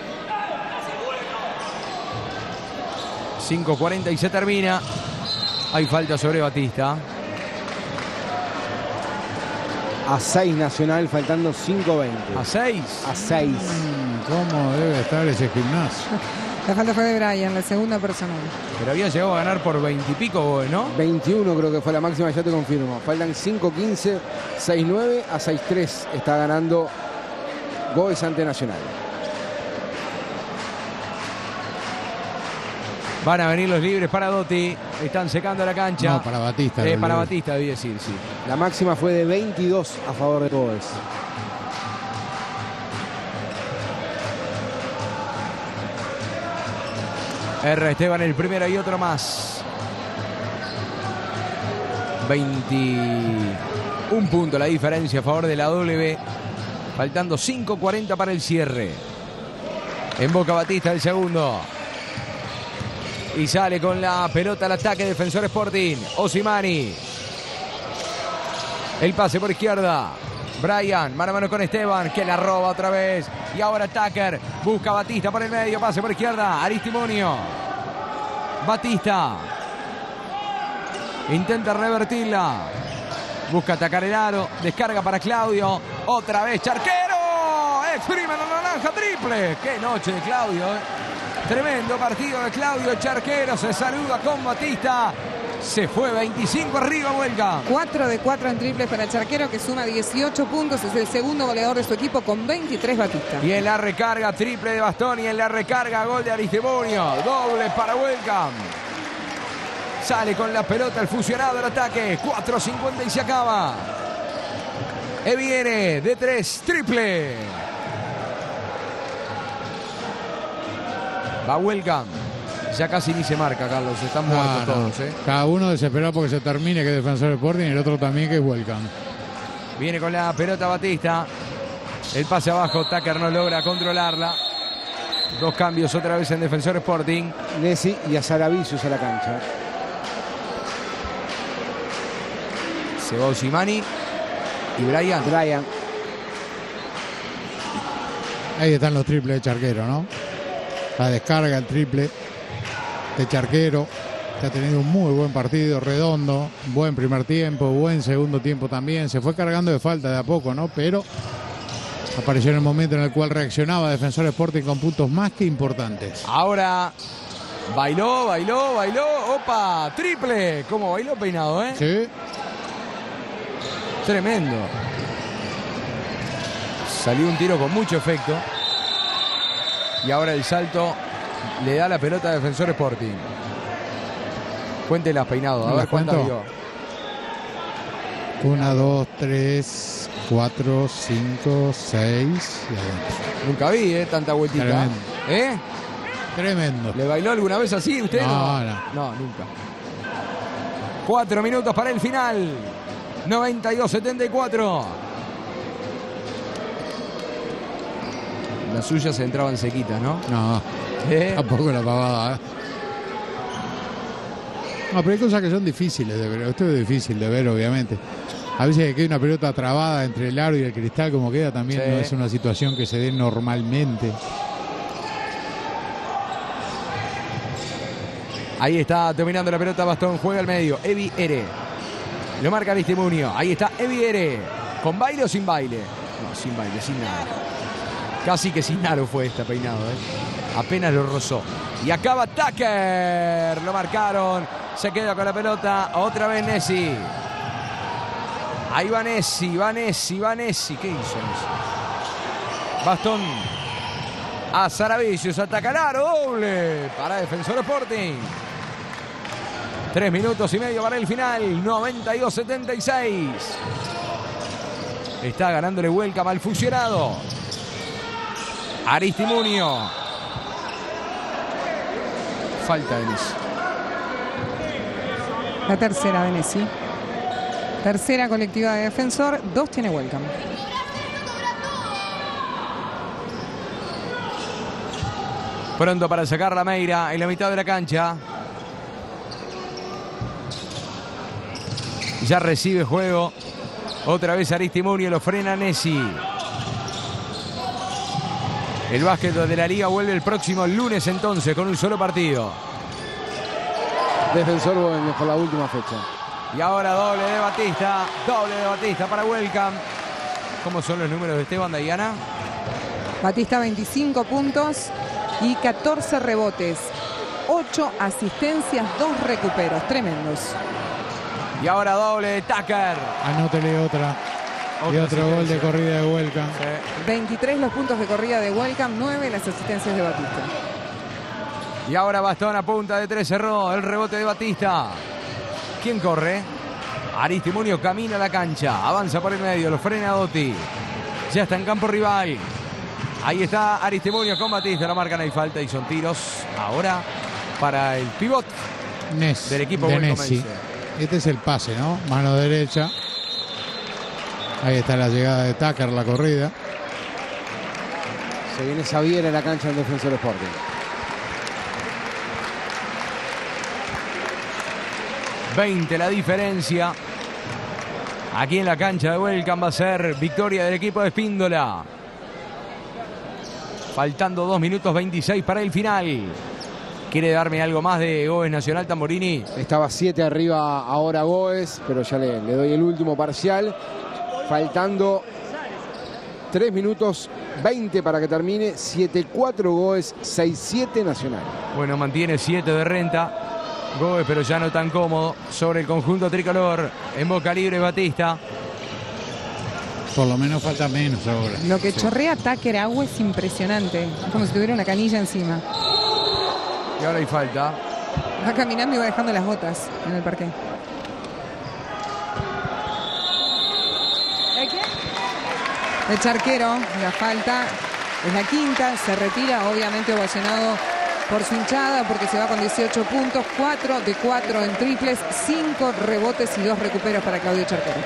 A: 5:40 y se termina. Hay falta sobre Batista.
D: A 6 Nacional, faltando 5:20.
A: ¿A 6?
D: A 6.
C: ¿Cómo debe estar ese gimnasio?
B: La falta fue de Brian, la segunda personal.
A: Pero había llegado a ganar por 20 y pico, ¿no?
D: 21 creo que fue la máxima, ya te confirmo. Faltan 5:15, 6:9 a 6:3 está ganando Goes ante Nacional.
A: Van a venir los libres para Dotti. Están secando la cancha.
C: No, para Batista.
A: Para Batista, debí decir, sí.
D: La máxima fue de 22 a favor de Goes.
A: R. Esteban el primero y otro más. 21 puntos la diferencia a favor de la W. Faltando 5:40 para el cierre. En Boca Batista el segundo. Y sale con la pelota al ataque Defensor Sporting. Osimani. El pase por izquierda. Brian, mano a mano con Esteban, que la roba otra vez. Y ahora Tucker busca a Batista por el medio. Pase por izquierda. Aristimonio. Batista. Intenta revertirla. Busca atacar el aro. Descarga para Claudio. Otra vez Charquero. Exprime la naranja, triple. Qué noche de Claudio, Tremendo partido de Claudio Charquero. Se saluda con Batista. Se fue 25 arriba Welcome.
B: 4 de 4 en triples para Charquero, que suma 18 puntos. Es el segundo goleador de su equipo con 23 Batista.
A: Y en la recarga, triple de Bastón. Y en la recarga, gol de Aristimonio. Doble para Welcome. Sale con la pelota el fusionado al ataque. 4:50 y se acaba. Viene de 3, triple. Va Welcome. Ya casi ni se marca, Carlos. Están muertos todos.
C: Cada uno desesperado porque se termine, que es Defensor Sporting, y el otro también, que es Welcome.
A: Viene con la pelota Batista. El pase abajo. Tucker no logra controlarla. Dos cambios otra vez en Defensor Sporting.
D: Nessi y a Saravicius a la cancha.
A: Se va Osimani y Brian.
C: Ahí están los triples de Charquero, ¿no? La descarga, el triple de Charquero, que ha tenido un muy buen partido, redondo, buen primer tiempo, buen segundo tiempo también. Se fue cargando de falta de a poco, ¿no? Pero apareció en el momento en el cual reaccionaba Defensor Sporting con puntos más que importantes.
A: Ahora bailó. ¡Opa! ¡Triple! ¿Cómo bailó peinado,
C: Sí.
A: Tremendo. Salió un tiro con mucho efecto. Y ahora el salto le da la pelota a Defensor Sporting. Cuéntelas, peinado. A ver cuántas dio.
C: 1, 2, 3, 4, 5, 6 y adentro.
A: Nunca vi, tanta vueltita.
C: Tremendo. Tremendo.
A: ¿Le bailó alguna vez así usted?
C: No.
A: No, nunca. 4 minutos para el final. 92-74. Las suyas entraban sequitas, ¿no?
C: No. Tampoco la pavada, No, pero hay cosas que son difíciles de ver. Esto es difícil de ver, obviamente. A veces que hay una pelota trabada entre el aro y el cristal, como queda, también no es una situación que se dé normalmente.
A: Ahí está dominando la pelota Bastón, juega al medio. Evi Ere. Lo marca Aristimuño. Ahí está Evi Ere. ¿Con baile o sin baile? No, sin baile, sin nada. Casi que sin aro fue esta peinado, Apenas lo rozó. Y acaba Tucker. Lo marcaron. Se queda con la pelota. Otra vez Nessi. Ahí va Nessi. ¿Qué hizo Nessi? Bastón. A Saravicius. Ataca el aro. Doble para Defensor Sporting. 3 minutos y medio para el final. 92-76. Está ganándole Welcome al fusionado. Aristimuño. Falta de Nessi.
B: La tercera de Nessi. Tercera colectiva de Defensor. 2 tiene Welcome.
A: Pronto para sacar la Meira en la mitad de la cancha. Ya recibe juego. Otra vez Aristimuño, lo frena Nessi. El básquet de la liga vuelve el próximo lunes entonces con un solo partido.
D: Defensor por la última fecha.
A: Y ahora doble de Batista para Welcome. ¿Cómo son los números de Esteban, Diana?
B: Batista 25 puntos y 14 rebotes. 8 asistencias, 2 recuperos. Tremendos.
A: Y ahora doble de Tucker.
C: Anótele otra. Y otro gol de corrida de Welcome.
A: Sí.
B: 23 los puntos de corrida de Welcome, 9 las asistencias de Batista.
A: Y ahora Bastón a punta de 3, cerró el rebote de Batista. ¿Quién corre? Aristimuño camina a la cancha, avanza por el medio, lo frena Dotti. Ya está en campo rival. Ahí está Aristimuño con Batista, lo marcan, hay falta y son tiros. Ahora para el pivot del equipo
C: de Nessi. Este es el pase, ¿no? Mano derecha. Ahí está la llegada de Tucker, la corrida.
D: Se viene Xavier a la cancha del Defensor Sporting.
A: ...20 la diferencia. Aquí en la cancha de Welcome va a ser victoria del equipo de Espíndola. Faltando 2 minutos 26 para el final. ¿Quiere darme algo más de Goes Nacional, Tamborini?
D: Estaba 7 arriba ahora Goes, pero ya le doy el último parcial. Faltando 3 minutos 20 para que termine. 7-4 Goes, 6-7 Nacional.
A: Bueno, mantiene 7 de renta. Goes, pero ya no tan cómodo. Sobre el conjunto tricolor. En boca libre Batista.
C: Por lo menos falta menos ahora.
B: Lo que chorrea Tucker agua es impresionante. Es como si tuviera una canilla encima.
A: Y ahora hay falta.
B: Va caminando y va dejando las botas en el parque. De Charquero, la falta es la quinta, se retira, obviamente ovacionado por su hinchada, porque se va con 18 puntos, 4 de 4 en triples, 5 rebotes y 2 recuperos para Claudio Charquero.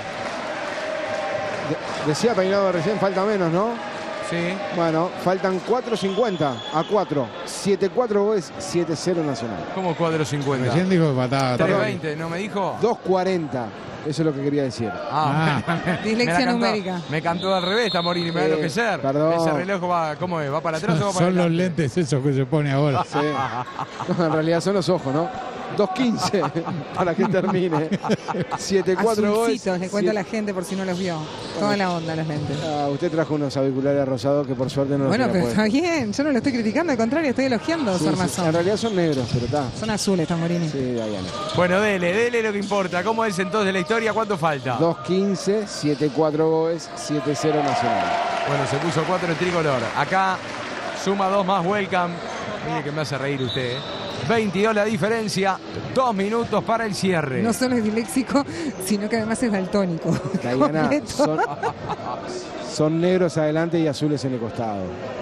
D: Decía Peinado recién, falta menos, ¿no?
A: Sí.
D: Bueno, faltan 4.50 a 4. 7-4 Boys, 7-0 Nacional.
A: ¿Cómo 4.50?
C: Recién dijo que faltaba
A: 3.20, ¿no me dijo?
D: 2.40. Eso es lo que quería decir.
B: Dislexia
A: me la cantó-
B: numérica.
A: Me cantó al revés, está Morini, me va a enloquecer.
D: perdón.
A: Ese reloj va, ¿cómo es? ¿Va para atrás o va para
C: Son los
A: adelante?
C: lentes esos que se pone ahora.
D: Sí. No, en realidad son los ojos, ¿no? 2.15 para que termine. 7-4 Boys.
B: Azulcitos, le cuento a la gente por si no los vio. Toda la onda los lentes.
D: Usted trajo unos auriculares rosados que por suerte no los
B: Bueno,
D: tiene
B: pero está
D: puestos.
B: bien. Yo no lo estoy criticando, al contrario, estoy elogiando
D: Sí,
B: su
D: sí,
B: armazón.
D: en realidad son negros, pero está.
B: Son azules, Tamorini.
D: Sí, Diana.
A: Bueno, dele lo que importa. ¿Cómo es entonces la historia? ¿Cuánto falta?
D: 2.15, 7-4 Boys, 7-0 Nacional.
A: Bueno, se puso 4 el tricolor. Acá suma 2 más Welcome. Mire que me hace reír usted, ¿eh? 22 la diferencia, 2 minutos para el cierre.
B: No solo es disléxico, sino que además es daltónico.
D: Diana,
B: Completo.
D: son negros adelante y azules en el costado.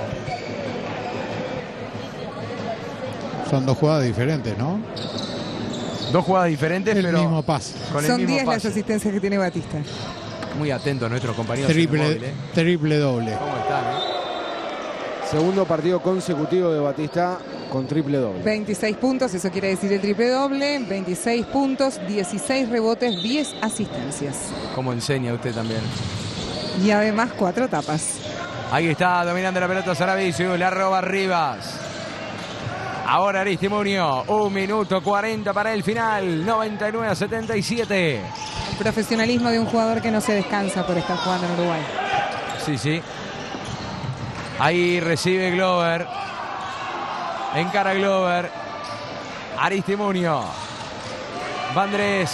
C: Son dos jugadas diferentes, ¿no?
A: 2 jugadas diferentes,
C: El
A: pero
C: mismo pase.
A: con el
B: Son
A: mismo
B: 10 las
A: pase.
B: asistencias que tiene Batista.
A: Muy atentos nuestros compañeros. en el
C: Triple,
A: móvil, ¿eh?
C: triple doble.
A: ¿Cómo están, eh?
D: Segundo partido consecutivo de Batista con triple doble.
B: 26 puntos, eso quiere decir el triple doble. 26 puntos, 16 rebotes, 10 asistencias.
A: Como enseña usted también.
B: Y además 4 tapas.
A: Ahí está dominando la pelota Saravicius, la roba Rivas. Ahora Aristimuño, 1 minuto 40 para el final, 99-77.
B: El profesionalismo de un jugador que no se descansa por estar jugando en Uruguay.
A: Sí, sí. Ahí recibe Glover. Encara Glover. Aristimuño. Vandrés.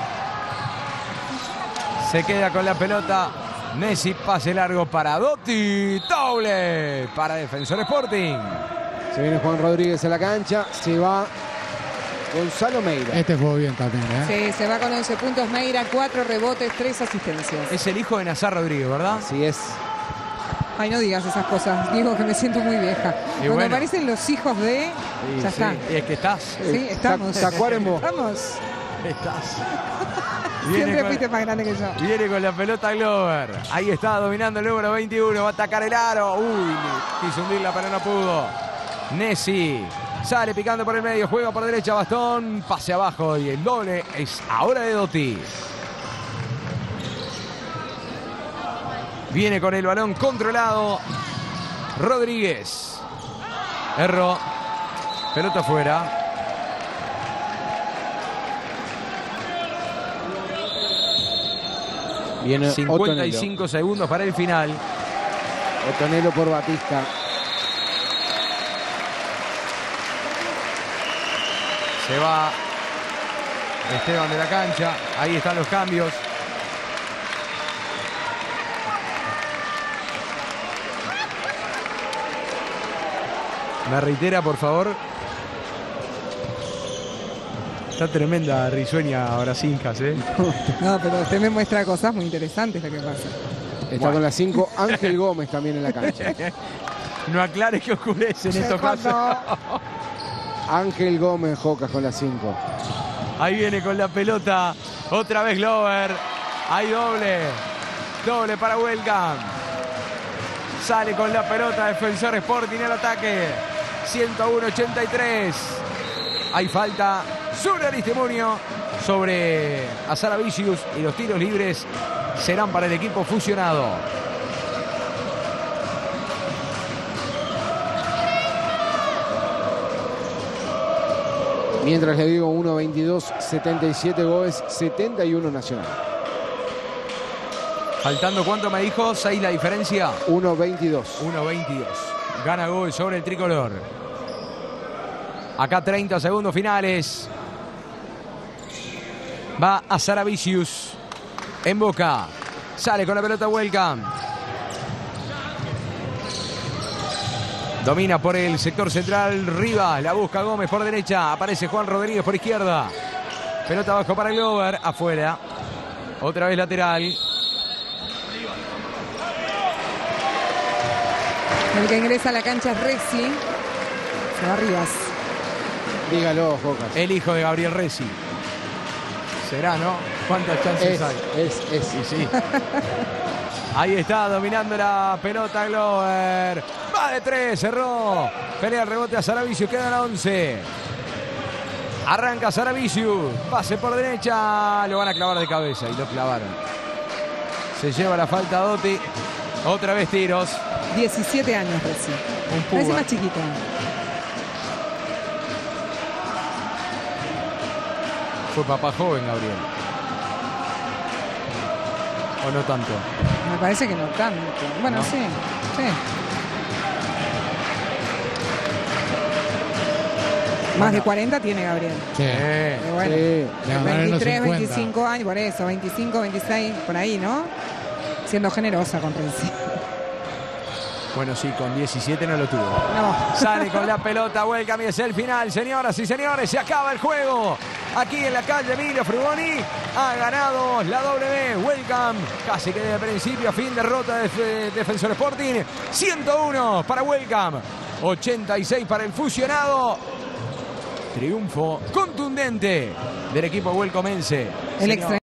A: Se queda con la pelota. Nessi, pase largo para Dotti. Doble para Defensor Sporting.
D: Se viene Juan Rodríguez a la cancha. Se va Gonzalo Meira.
C: Este jugó bien también, ¿eh?
B: Sí, se va con 11 puntos Meira, 4 rebotes, 3 asistencias.
A: Es el hijo de Nazar Rodríguez, ¿verdad?
D: Así es.
B: Ay, no digas esas cosas, digo que me siento muy vieja.
A: Y
B: Cuando
A: bueno.
B: aparecen los hijos de...
A: Sí,
B: ya
A: sí.
B: está.
A: Y es que estás.
B: Sí, estamos.
D: Tacuarembó.
B: Estamos.
A: Estás.
B: Siempre fuiste más grande que yo.
A: Viene con la pelota Glover. Ahí está dominando el número 21. Va a atacar el aro. Uy, quiso hundirla pero no pudo. Nessi sale picando por el medio. Juega por derecha Bastón. Pase abajo y el doble es ahora de Dotti. Viene con el balón controlado Rodríguez. Erró. Pelota afuera.
D: Viene
A: 55 segundos para el final.
D: Otonelo por Batista.
A: Se va Esteban de la cancha. Ahí están los cambios. Me reitera, por favor. Está tremenda risueña ahora Cinjas, ¿eh?
B: No, pero usted me muestra cosas muy interesantes lo que pasa.
D: Está con las 5. Ángel Gómez también en la cancha.
A: No aclare que oscurece en estos casos.
D: Ángel Gómez Jocas con las 5.
A: Ahí viene con la pelota. Otra vez Glover. Hay doble. Doble para Welcome. Sale con la pelota Defensor Sporting al ataque. 101-83. Hay falta sobre Aristimuño, sobre Azaravicius, y los tiros libres serán para el equipo fusionado.
D: Mientras le digo 1-22-77 Goes, 71 Nacional.
A: Faltando, ¿cuánto me dijo? 6 la diferencia.
D: 1-22.
A: 1-22. Gana Goes sobre el tricolor. Acá 30 segundos finales. Va a Saravicius. En Boca. Sale con la pelota Welcome. Domina por el sector central Rivas. La busca Gómez por derecha. Aparece Juan Rodríguez por izquierda. Pelota abajo para Glover. Afuera. Otra vez lateral.
B: El que ingresa a la cancha es Rexi. Se va Rivas.
D: Dígalo, Jocas.
A: El hijo de Gabriel Resi. Será, ¿no? ¿Cuántas chances hay?
D: Sí, sí.
A: Ahí está, dominando la pelota Glover. Va de 3, cerró. Pelea el rebote a Saravicius, quedan a 11. Arranca Saravicius. Pase por derecha. Lo van a clavar de cabeza y lo clavaron. Se lleva la falta Dotti. Otra vez tiros.
B: 17 años recién.
A: Un
B: Parece
A: puba.
B: más chiquito.
A: Fue papá joven, Gabriel. ¿O no tanto?
B: Me parece que no tanto. Bueno,
A: ¿No?
B: sí. Más de 40 tiene Gabriel.
C: Sí.
B: Pero bueno,
D: Sí.
C: Le van a dar en los
B: 23,
C: 50.
B: 25 años, por eso, 25, 26, por ahí, ¿no? Siendo generosa con Renzi.
A: Bueno, sí, con 17 no lo tuvo.
B: No.
A: Sale con la pelota, Welcome y es el final, señoras y señores, se acaba el juego. Aquí en la calle Emilio Frugoni ha ganado la W. Welcome, casi que de principio a fin, derrota de Defensor Sporting. 101 para Welcome, 86 para el fusionado. Triunfo contundente del equipo welcomense.
B: El extra